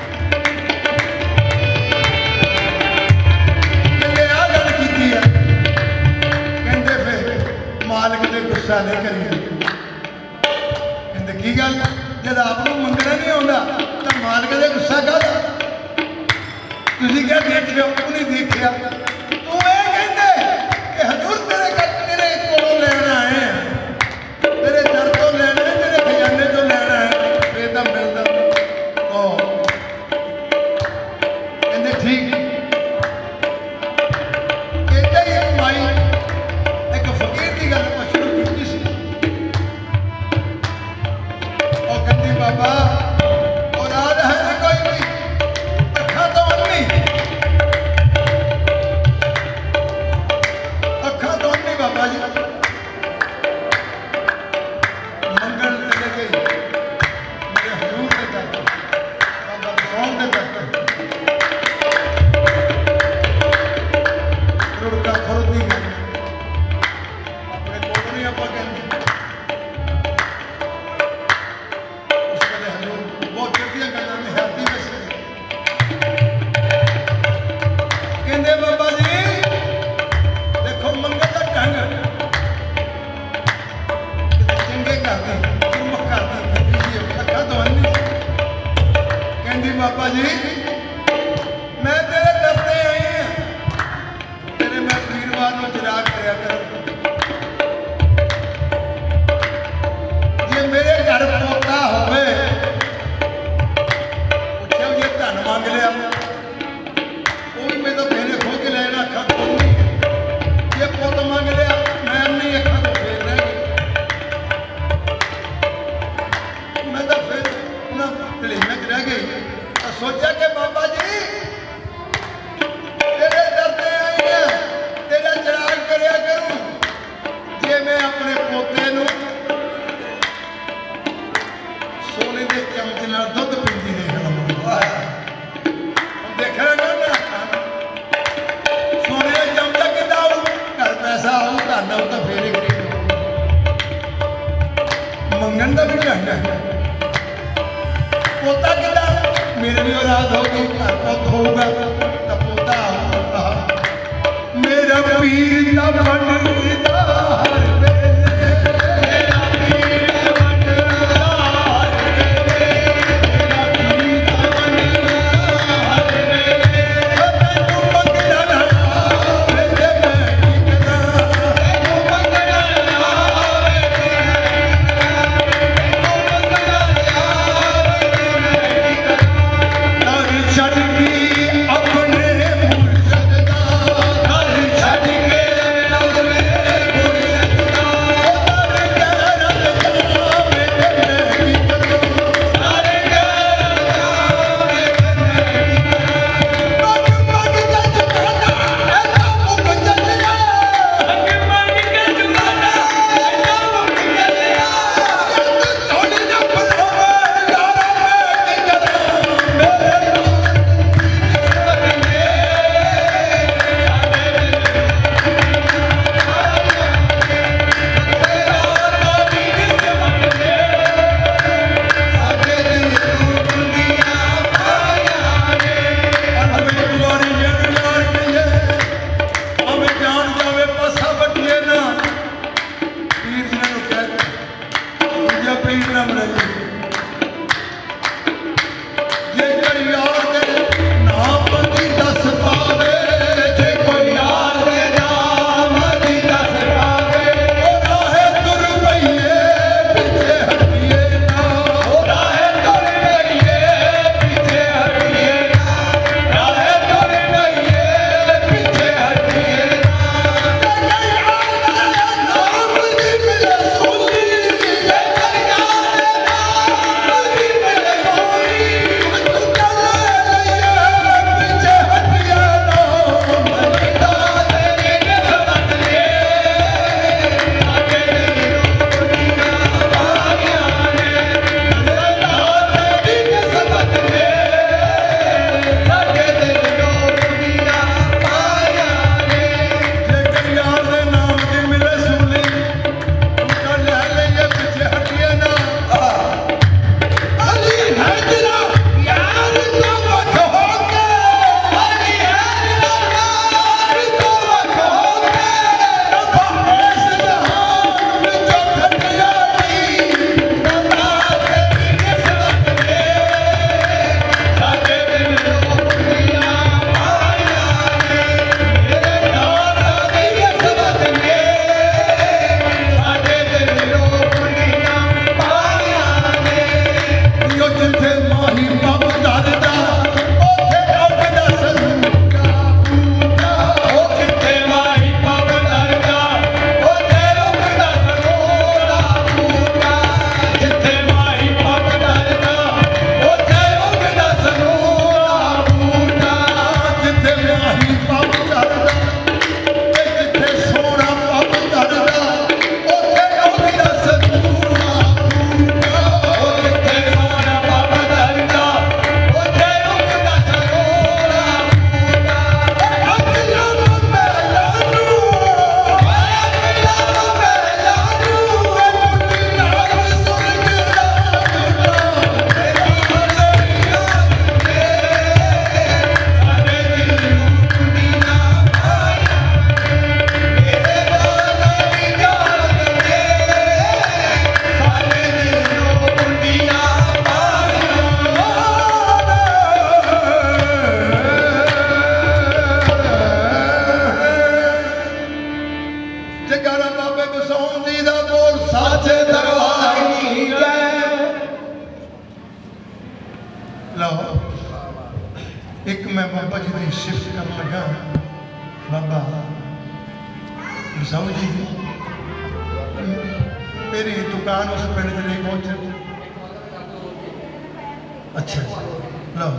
S3: आ गल की है कहते फिर मालिक ने गुस्सा नहीं करिए कहते की गल जब आपको मंगना नहीं आता तो मालिक ने गुस्सा कहता तुझे क्या देख लो उन्हें देखिया तू ये कहते कि हजूर तेरे कोलों लेना आए हैं तेरे दर तो लेना है तेरे खजाने तो लेना है फिर तो मिलता कहते ठीक कहते ही एक माई एक फकीर की गल मैं शुरू की सी और कहती बाबा औलाद है नहीं कोई नहीं बाबा जी मंगल चले गई मेरे हजूर के करते बाबा सौन के करते रुड़का खुरदी गई अपने कोल नहीं आप कहते उस वेले हजूर बहुत चढ़िया गल्लां में हाथी में से कहते बाबा जी देखो मंगल बाबा जी मैं तेरे दरते आई हाँ तेरे मैं वीरवार को चिराग कराया करूँ जे मेरे घर पोता होवे पूछे ये धन मांग लिया वो भी मैं तो पहले खो के लेना अखा खोल नहीं है ये पोत मांग लिया मैं नहीं अखा तो फेर रह गई मैं तो फिर ना कलीमे रह गई सोचा कि बाबा जी तेरे दरते आई है तेरा चिराग करया करूं जे मैं अपने पोते नूं सोने के चमचे नाल दुध पींदी देख लवां देख रहा ना सोने का चमचा कितना आऊ घर पैसा आऊ धन आऊ तो फिर ही खरीदो मंगन का भी ढंग है पोता कितना मेरे भी औलाद होगी घर पुत होगा तो पोता होगा मेरा पीर ना बनदा हर वेले मेरा पीर बनदा हर वेले मेरा पीर बनदा हर वेले तू मंगना ना आवे ते मैं की करा तू मंगना ना आवे ते छड़ की अपने मुर्शद दा घर छड़ के अपने एक मैं बाबा जी की सिफत कर लगा। बाबा बसाऊ जी मेरी दुकान उस पिंड च नहीं पहुंचे। अच्छा लो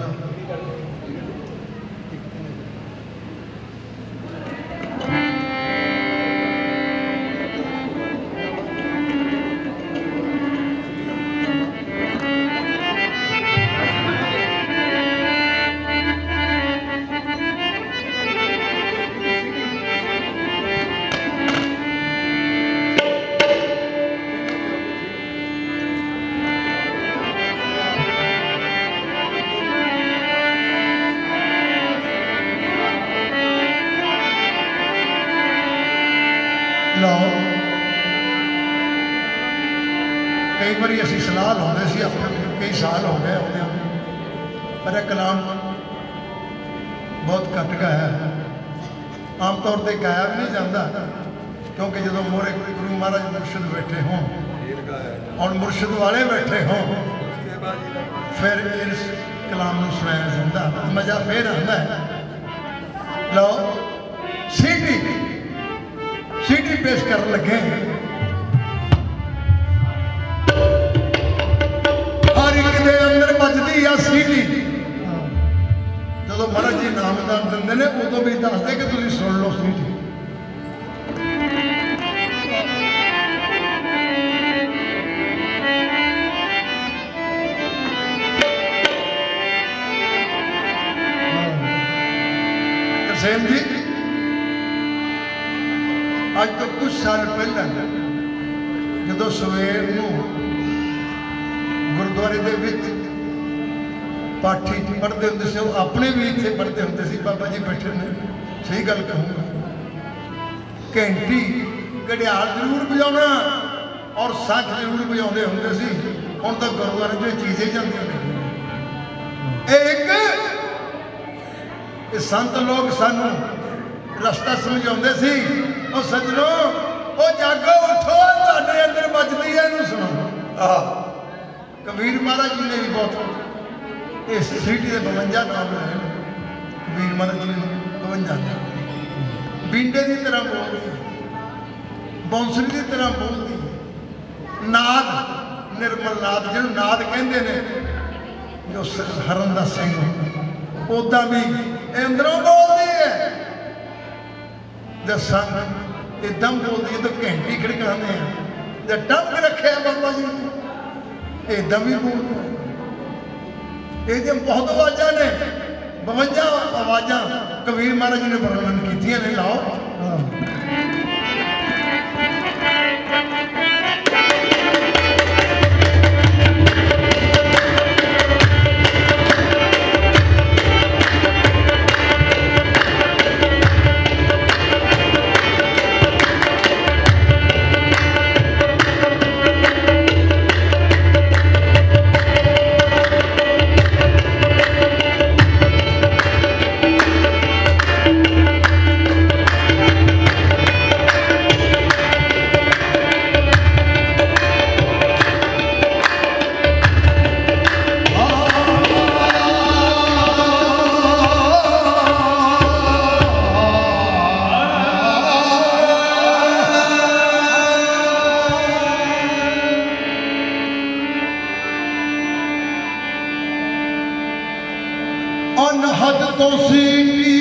S3: कई बार असी सलाह लाते सी अपने कई साल हो गए आते पर यह कलाम बहुत घट गाया है। आम तौर पर गाया भी नहीं जाता क्योंकि जो मोरे गुरु महाराज मुर्शद बैठे हों और मुर्शद वाले बैठे हों फिर इस कलाम को सुनाया जाता मज़ा फिर आता है। लो सीटी पेश कर लगे। हर एक दे अंदर बजती आ सीटी। जो महाराज जी नामदान देंगे ने उदों भी दसते कि तुम सुन लो सीटी। तरसेम जी अज तो कुछ साल पहला जो सवेर गुरुद्वारे के पाठी पढ़ते होंगे से अपने भी इतने पढ़ते होंगे सी। बाबा जी बैठे ने सही गल कहूँगा घंटी घड़ियाल जरूर बजाना और सख जरूर बजाते होंगे सी। हम तो गुरुद्वारे जो चीजें जाती एक संत लोग सानू रस्ता समझाते सी और सजनों वो जागो उठो तुहाडे अंदर बजदी है इहनूं सुनो। कबीर महाराज जी ने भी बहुत इस सीटी के 52 नाम रहे कबीर महाराज जी ने 52 बींडे की तरह बोलती बौंसरी की तरह बोलती नाद निर्मल नाद जिन्होंने नाद कहते हैं जो हरन का सिंह उदा भी अंदरों बोलती है। संग एकदम बोलती है तो घंटी खड़काने टंग रखे बाबा जी एकदम ही बोलते ये बहुत आवाजा ने 52 आवाजा कबीर महाराज जी ने वर्णन की ने। लाओ अनहद तो सीटी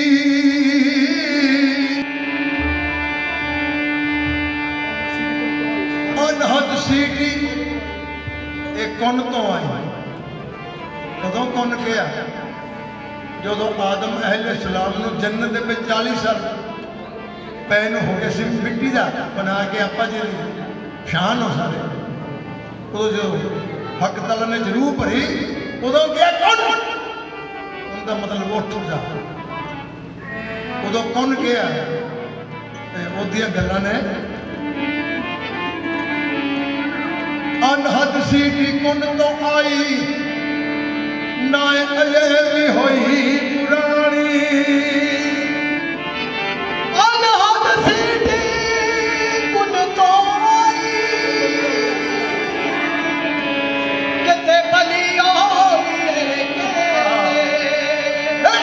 S3: अनहद सीटी एक कौन तो आई कदों कौन किया जो आदम अहले सलाम नूं जन्नत में 40 साल पैन हो गए सी मिट्टी का बना के आपा जी शान हो सारे उदों जो हक तला ने जरूर भरी उदों क्या कौन का मतलब उठ जा उदों कौन गया ओदियां गल्लां ने अनहद सीटी कुन तो आई ना अजे भी होई पुरानी
S4: अनहद सीटी कुन तो आई किते बलिया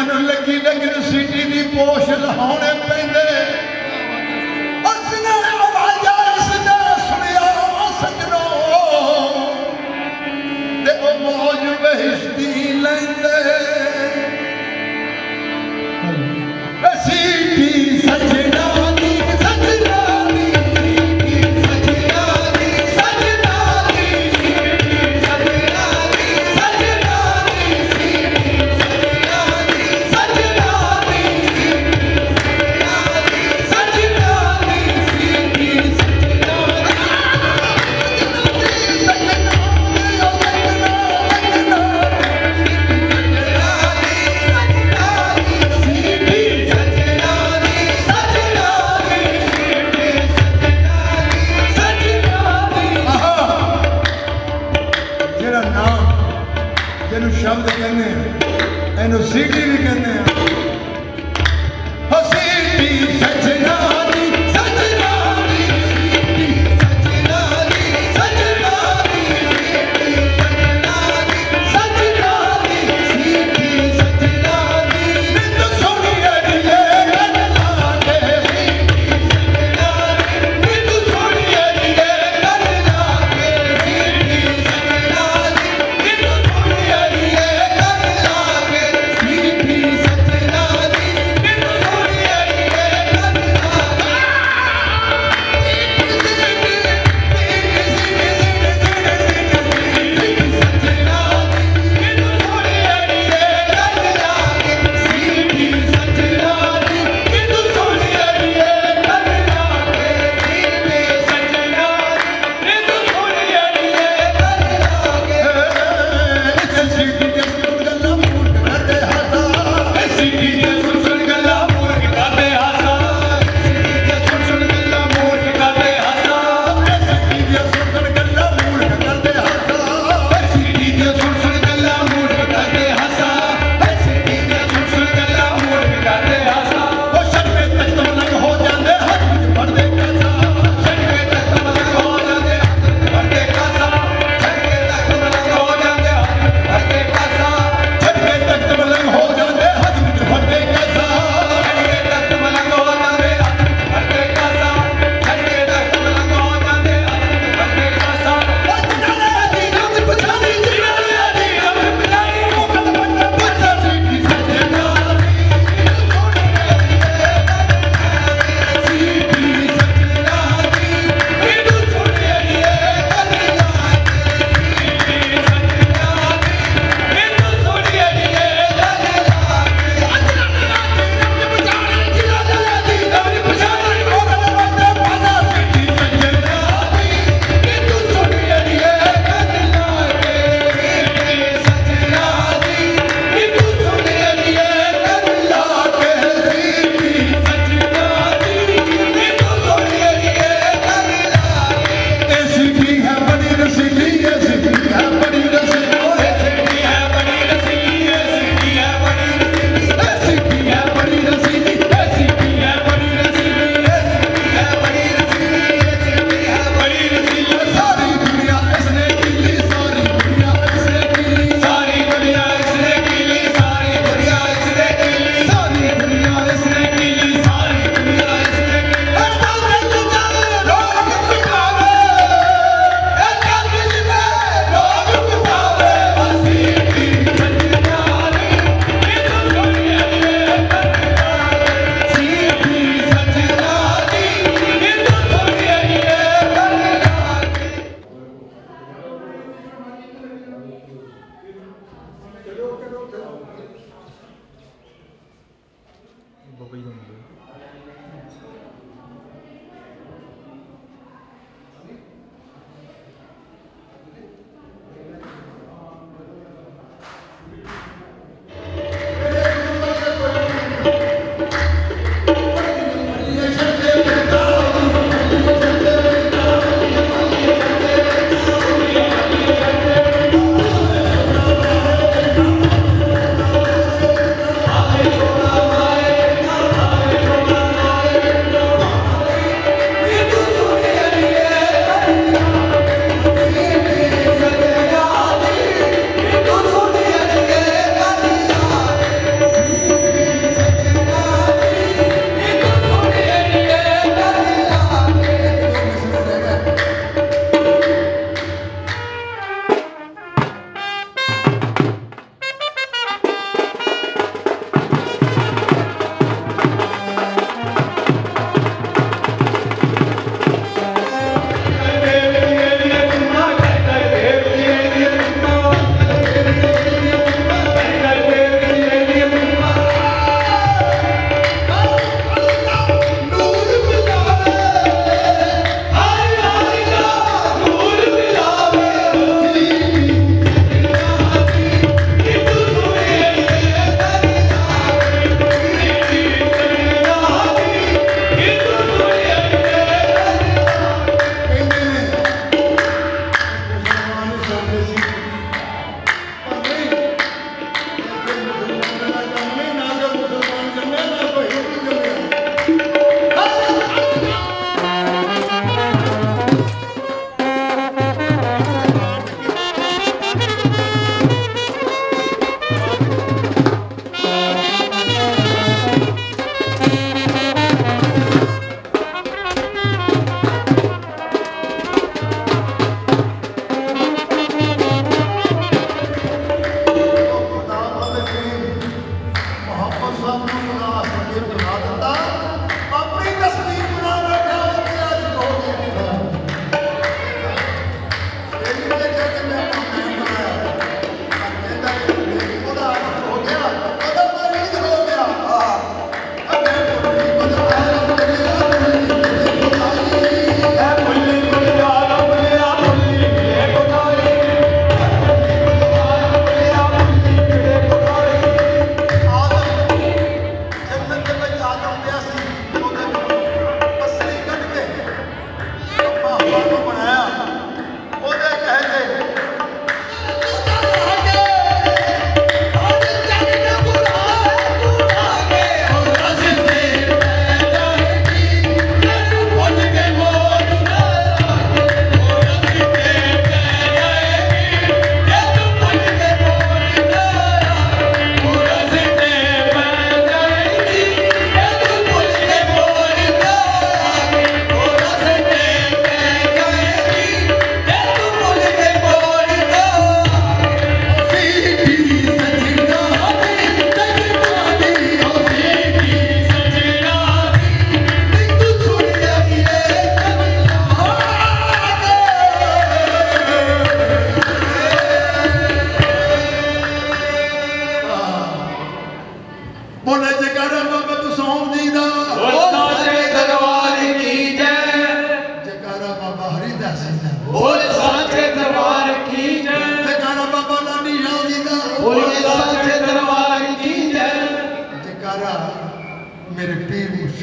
S3: मैनू लगी लगन सीटी दी पोश लहाने पैंदे उसने आवाज़ा इसने सुनिया सजनो ते ओ मौज बहिश्ती लैंदे सीटी सजना दी सजना दी सीटी सजना दी सजना दी सीटी सजना दी सजना दी सीटी सजना दी सजना दी सीटी सजना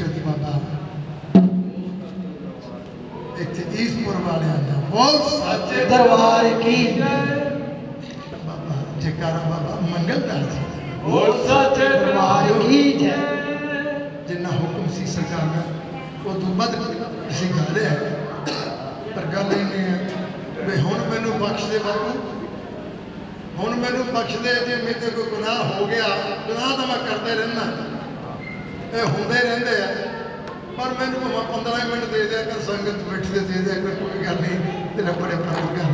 S3: ਬਖਸ਼ਿਸ਼ ਬਾਬਾ ਇੱਥੇ ਈਸਪੁਰ ਵਾਲਿਆਂ ਦਾ ਬੋਲ ਸੱਚੇ
S4: दरबार की
S3: ਬਾਬਾ ਜੈਕਾਰਾ ਬਾਬਾ ਮੰਗਲਦਾਸ ਜੀ ਦਾ।
S4: बोल सच्चे दरबार की जय
S3: जिन्ना हुक्म सी सरकार का वो तो बद इसी गा लिया पर गल नहीं है भी हुण मैनू बख्श दे बाबू हुण मैनू बख्श दे जे मेरे कोई गुनाह हो गया गुनाह तो मैं करते रहना ये होंदे रहंदे आ पर मैनू भावें 15 मिनट दे दिया कर संगत बैठी दे दिया कर कोई गल नहीं तेरा बड़े पता कर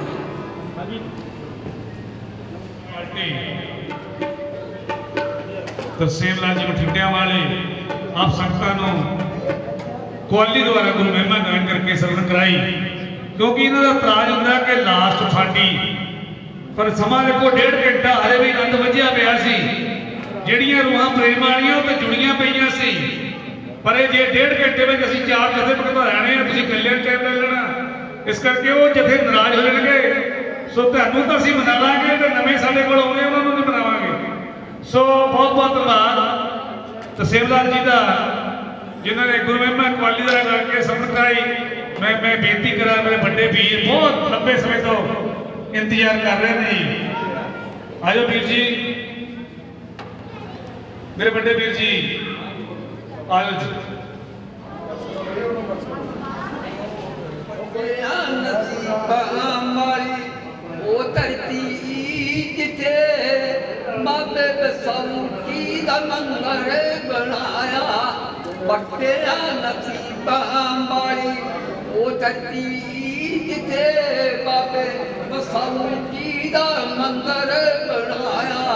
S5: ਤਰਸੇਮ ਲਾਲ ਜੀ ਬਠਿੰਡਿਆਂ ਵਾਲੇ ਆਪ ਸੰਗਤਾਂ ਨੂੰ ਕੁਆਲੀ ਦੁਆਰਾ ਗੁਰੂ ਮਹਿਮਾ ਗਾਇਨ ਕਰਕੇ ਸਰਵਣ ਕਰਾਈ ਕਿਉਂਕਿ ਇਹਨਾਂ ਦਾ ਇਤਰਾਜ਼ ਹੁੰਦਾ ਕਿ ਲਾਸਟ ਫਾਡੀ ਪਰ ਸਮਾਂ ਦੇਖੋ 1.5 ਘੰਟਾ ਹਲੇ ਵੀ ਆਨੰਦ ਵੱਜਿਆ ਪਿਆ ਸੀ ਜਿਹੜੀਆਂ ਰੂਹਾਂ ਪ੍ਰੇਮ ਵਾਲੀਆਂ ਉਹ ਤੇ ਜੁੜੀਆਂ ਪਈਆਂ ਸੀ ਪਰ ਇਹ ਜੇ 1.5 ਘੰਟੇ ਵਿੱਚ ਅਸੀਂ 4 ਜਥੇ ਭਗਤਾ ਰਹਿਣੇ ਆ ਤੁਸੀਂ ਇਕੱਲੇ ਟਾਈਮ ਲੈ ਲੈਣਾ ਇਸ ਕਰਕੇ ਉਹ ਜਥੇ ਨਾਰਾਜ਼ ਹੋ ਜਾਣਗੇ ਸੋ ਤੁਹਾਨੂੰ ਤਾਂ ਅਸੀਂ ਮਨਾ ਲਾਂਗੇ ਤੇ ਨਵੇਂ ਸਾਡੇ ਕੋਲ ਆਉਣੇ ਉਹਨਾਂ ਨੂੰ ਨਹੀਂ ਮਨਾਵਾਂਗੇ ਸੋ ਬਹੁਤ ਬਹੁਤ ਧੰਨਵਾਦ ਤਹਿਸੀਲਦਾਰ ਜੀ ਦਾ ਜਿਨ੍ਹਾਂ ਨੇ ਗੁਰੂ ਮਹਿਮਾ ਕੁਆਲੀ ਦਾ ਕਰਕੇ ਸਰਵਣ ਕਰਾਈ ਮੈਂ ਬੇਨਤੀ ਕਰਾਂ ਮੇਰੇ ਵੱਡੇ ਵੀਰ ਬਹੁਤ ਲੰਬੇ ਸਮੇਂ ਤੋਂ ਇੰਤਜ਼ਾਰ ਕਰ ਰਹੇ ਨੇ ਆਜੋ ਵੀਰ ਜੀ ਮੇਰੇ ਵੱਡੇ ਵੀਰ ਜੀ ਆਜੋ ਜੀ
S4: नसीबां वाली वो धरती जिथे बाबे बसाऊ की दा मंगर बनाया बख्तिया नसीबां वाली वो धरती जिथे बाबे बसाऊ की दा मंगर बनाया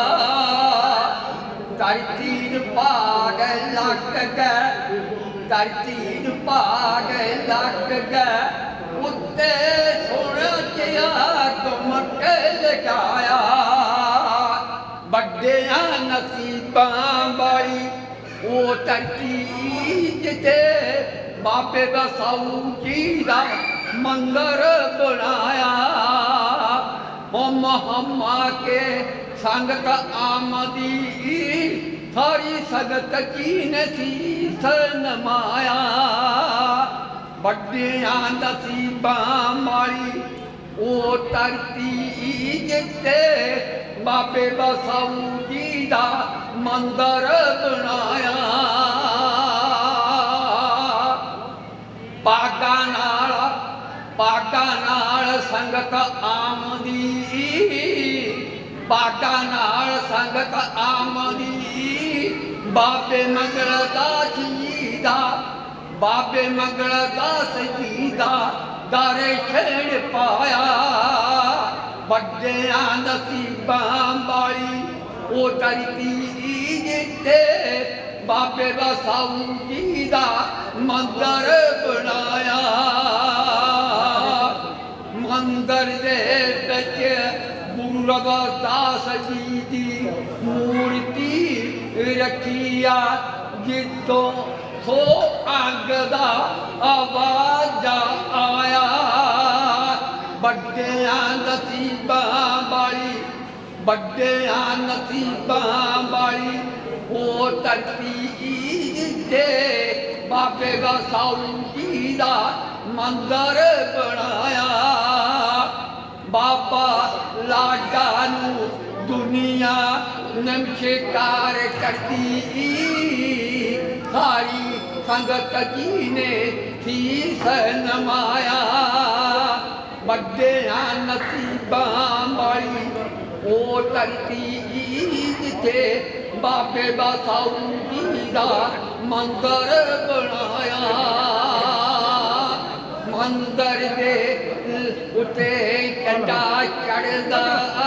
S4: धरती भाग लग गए धरती भाग लग गए उत्ते सोना चिया तुमक लगाया बड़िया नसीबां वाली वो धरती जिथे बाबे बसाऊ जी दा मंगर बनाया मोहम्मा के संगत आमदी सारी सगत की नसीस नमाया बड़िया नसीबां वाली वो धरती जिथे बाबे बसाऊ जी दा मंदिर बनाया पागा नाल संगत आमदी पागा नाल संगत आमदी बाबे मंगल दास जी दा बाबे मंगल दास जी दा दारे छेड़ पाया बड़िया नसीबां वाली वो धरती जिथे बाबे बसाऊ जी दा मंदिर बनाया मंदिर दे विच गुरु रविदास जी दी मूर्ति रखिया जितों सो अंग दा आवाज आया बड़िया नसीबां वाली बड़िया नसीबां वाली वो धरती जिथे बाबे बसाऊ जी दा मंदिर बनाया बाबा लाडा नू दुनिया नमस्कार करती सारी संगत जी ने शीस नमाया बड़िया नसीबां वाली वो धरती जिथे बाबे बसाऊ जी दा मंदिर बनाया मंदिर दे उते कंडा चढ़दा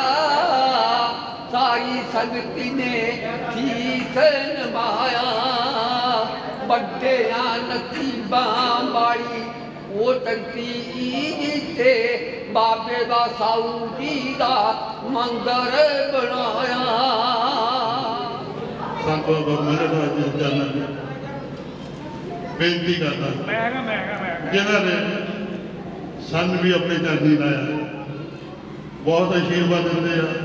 S4: सारी संगती ने शीस नमाया बड़िया नसीबां वाली वो धरती जिथे बाबे बसाऊ जी दा मंदिर बनाया
S2: संत बाबा मंगलदास जी चरण बेनती करता जिन्हों ने सन भी अपने चरनी लाया बहुत आशीर्वाद देते हैं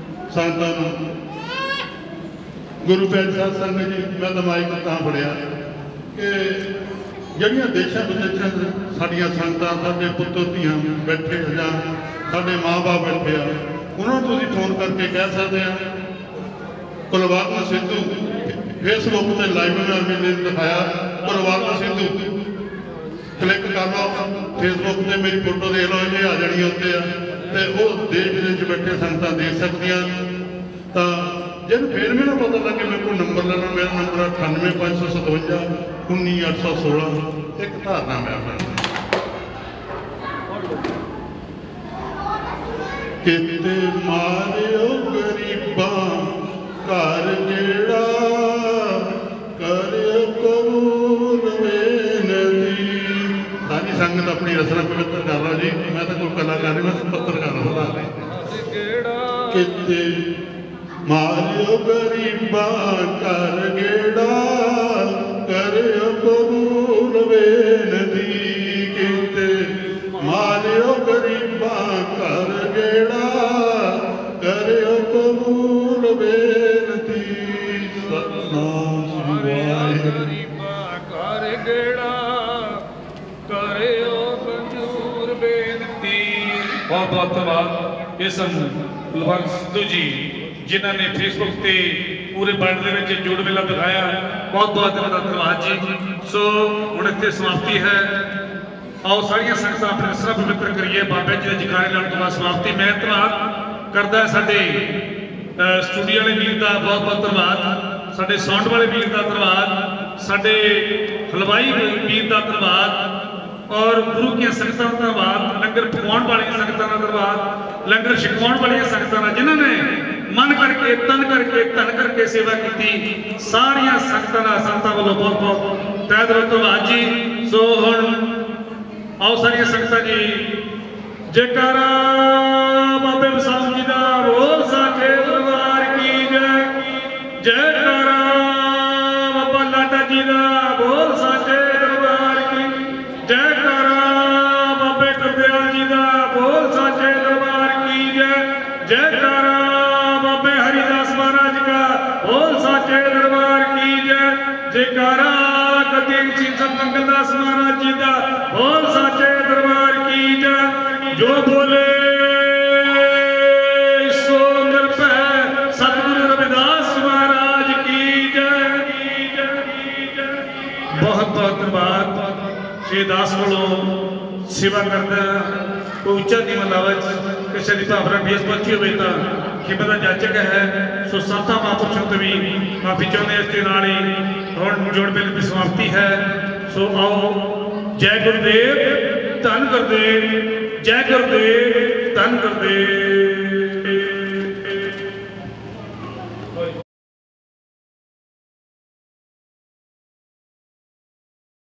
S2: संतां नूं गुरु पिंड साध संगत जी मैं तो माइक तां फड़िया ਕਿ ਜਿਹੜੀਆਂ ਦੇਸ਼ਾਂ ਵਿਦੇਸ਼ਾਂ 'ਚ ਸਾਡੀਆਂ ਸੰਗਤਾਂ, ਸਾਡੇ ਪੁੱਤਰ ਧੀਆਂ ਬੈਠੇ ਆ ਜਾਂ ਸਾਡੇ ਮਾਂ-ਬਾਪ ਬੈਠੇ ਆ, ਉਹਨਾਂ ਨੂੰ ਤੁਸੀਂ ਫੋਨ ਕਰਕੇ ਕਹਿ ਸਕਦੇ ਆ। ਕੁਲਵੰਤ ਸਿੱਧੂ ਫੇਸਬੁੱਕ ਤੇ ਲਾਈਵ ਮੈਨੇ ਦਿਖਾਇਆ, ਕੁਲਵੰਤ ਸਿੱਧੂ ਕਲਿੱਕ ਕਰ ਲਓ ਫੇਸਬੁੱਕ ਤੇ, ਮੇਰੀ ਫੋਟੋ ਦੇਖ ਲਓ, ਇਹ ਆ ਜਾਣੀ ਉੱਤੇ ਆ, ਤੇ ਉਹ ਦੇਸ਼ ਵਿਦੇਸ਼ ਵਿੱਚ ਸੰਗਤਾਂ ਦੇਖ ਸਕਦੀਆਂ। ਤਾਂ ਜਿਹਨੂੰ ਫੇਰ ਵੀ ਨਾ ਪਤਾ ਲੱਗੇ ਮੇਰੇ ਕੋਲ ਨੰਬਰ ਲੈਣਾ, ਮੇਰਾ ਨੰਬਰ 98557 19816, ਇੱਕ ਧਾਰਨਾ ਮੈਂ ਆਪਣਾ ਕਿਤੇ ਮਾਰਿਓ ਗਰੀਬਾਂ ਘਰ ਜਿਹੜਾ ਕਰਿਓ ਕਬੂਲ ਬੇਨਤੀ। ਸਾਰੀ ਸੰਗਤ ਆਪਣੀ ਰਚਨਾ ਪਵਿੱਤਰ ਕਰ ਲਓ ਜੀ, ਮੈਂ ਤਾਂ ਕੋਈ ਕਲਾਕਾਰ ਨਹੀਂ, ਮੈਂ ਪੱਤਰਕਾਰ ਹਾਂ। ਕਿਤੇ ਮਾਰਿਓ ਗਰੀਬਾਂ ਘਰ ਗੇੜਾ ਕਰਿਓ ਕਬੂਲ ਬੇਨਤੀ। ਕਿਤੇ ਮਾਰਿਓ ਗਰੀਬਾਂ ਘਰ ਗੇੜਾ ਕਰਿਓ ਕਬੂਲ ਬੇਨਤੀ। ਸਤਿਨਾਮ ਸ੍ਰੀ ਵਾਹਿਗੁਰੂ।
S5: ਗਰੀਬਾਂ ਘਰ ਗੇੜਾ ਕਰਿਓ ਮਨਜ਼ੂਰ ਬੇਨਤੀ। ਬਹੁਤ ਬਹੁਤ ਧੰਨਵਾਦ ਇਸ ਕੁਲਵੰਤ ਸਿੱਧੂ ਜੀ ਜਿਨ੍ਹਾਂ ਨੇ ਫੇਸਬੁੱਕ ਤੇ ਪੂਰੇ ਵਰਲਡ ਦੇ ਵਿੱਚ ਜੋੜ ਮੇਲਾ ਦਿਖਾਇਆ। ਬਹੁਤ ਬਹੁਤ ਧੰਨਵਾਦ ਜੀ। ਸੋ ਹੁਣ ਇੱਥੇ ਸਮਾਪਤੀ ਹੈ। ਆਓ ਸਾਰੀਆਂ ਸੰਗਤਾਂ ਆਪਣੇ ਅਸਰਾ ਪਵਿੱਤਰ ਕਰੀਏ ਬਾਬਾ ਜੀ ਦੇ ਜਕਾਰੇ ਨਾਲ ਤੋਂ ਸਮਾਪਤੀ। ਮੈਂ ਧੰਨਵਾਦ ਕਰਦਾ ਸਾਡੇ ਸਟੂਡੀਓ ਵਾਲੇ ਵੀਰ ਦਾ ਬਹੁਤ ਬਹੁਤ ਧੰਨਵਾਦ, ਸਾਡੇ ਸਾਊਂਡ ਵਾਲੇ ਵੀਰ ਦਾ ਧੰਨਵਾਦ, ਸਾਡੇ ਹਲਵਾਈ ਵੀਰ ਦਾ ਧੰਨਵਾਦ, ਔਰ ਗੁਰੂ ਦੀਆਂ ਸੰਗਤਾਂ ਦਾ ਧੰਨਵਾਦ, ਲੰਗਰ ਪਕਾਉਣ ਵਾਲੀਆਂ ਸੰਗਤਾਂ ਦਾ ਧੰਨਵਾਦ, ਲੰਗਰ ਛਕਾਉਣ ਵਾਲੀਆਂ ਸੰਗਤਾਂ ਦਾ ਜਿਨ੍ਹਾਂ ਨੇ ਮਨ ਕਰਕੇ ਤਨ ਕਰਕੇ ਧਨ ਕਰਕੇ ਸੇਵਾ ਕੀਤੀ। ਸਾਰੀਆਂ ਸੰਗਤਾਂ ਦਾ ਸੰਗਤਾਂ ਵੱਲੋਂ ਬਹੁਤ ਬਹੁਤ ਤਹਿ ਦਿਲੋਂ ਧੰਨਵਾਦ ਜੀ। ਸੋ ਹੁਣ ਆਓ ਸਾਰੀਆਂ ਸੰਗਤਾਂ ਜੀ ਜੈਕਾਰਾ ਬਾਬੇ ਬਸਾਉ ਜੀ ਦਾ ਬੋਲ ਸਾਚੇ ਦਰਬਾਰ ਕੀ ਜੈ। ਜੈਕਾਰਾ ਬਾਬਾ ਲਾਡਾ ਜੀ ਦਾ ਬੋਲ ਸਾਚੇ ਦਰਬਾਰ ਕੀ। ਜੈਕਾਰਾ ਬਾਬੇ ਗੁਰਦਿਆਲ ਜੀ ਦਾ ਬੋਲ ਸਾਚੇ ਦਰਬਾਰ ਕੀ ਜੈ। ਜੈਕਾਰਾ बाबे हरिदास महाराज का बोल साचे दरबार की जय। जयकारा गद्दी सिंह मंगलदास महाराज जी का बोल साचे दरबार की जय। जो बोले सो निरभै सतगुरु रविदास महाराज की जय। बहुत बहुत धन्यवाद। श्री दास वालों सेवा करना कोई उच्चा नहीं मतलब किसी की भावना बेस पहुंची हुए तो खिदमत का जाचक है। सो संतां महापुरुषों तो भी माफी चाहते इसके नाल ही हुण जोड़ मेले की समाप्ति है। सो आओ जय गुरुदेव धन गुरुदेव, जय गुरुदेव धन गुरुदेव।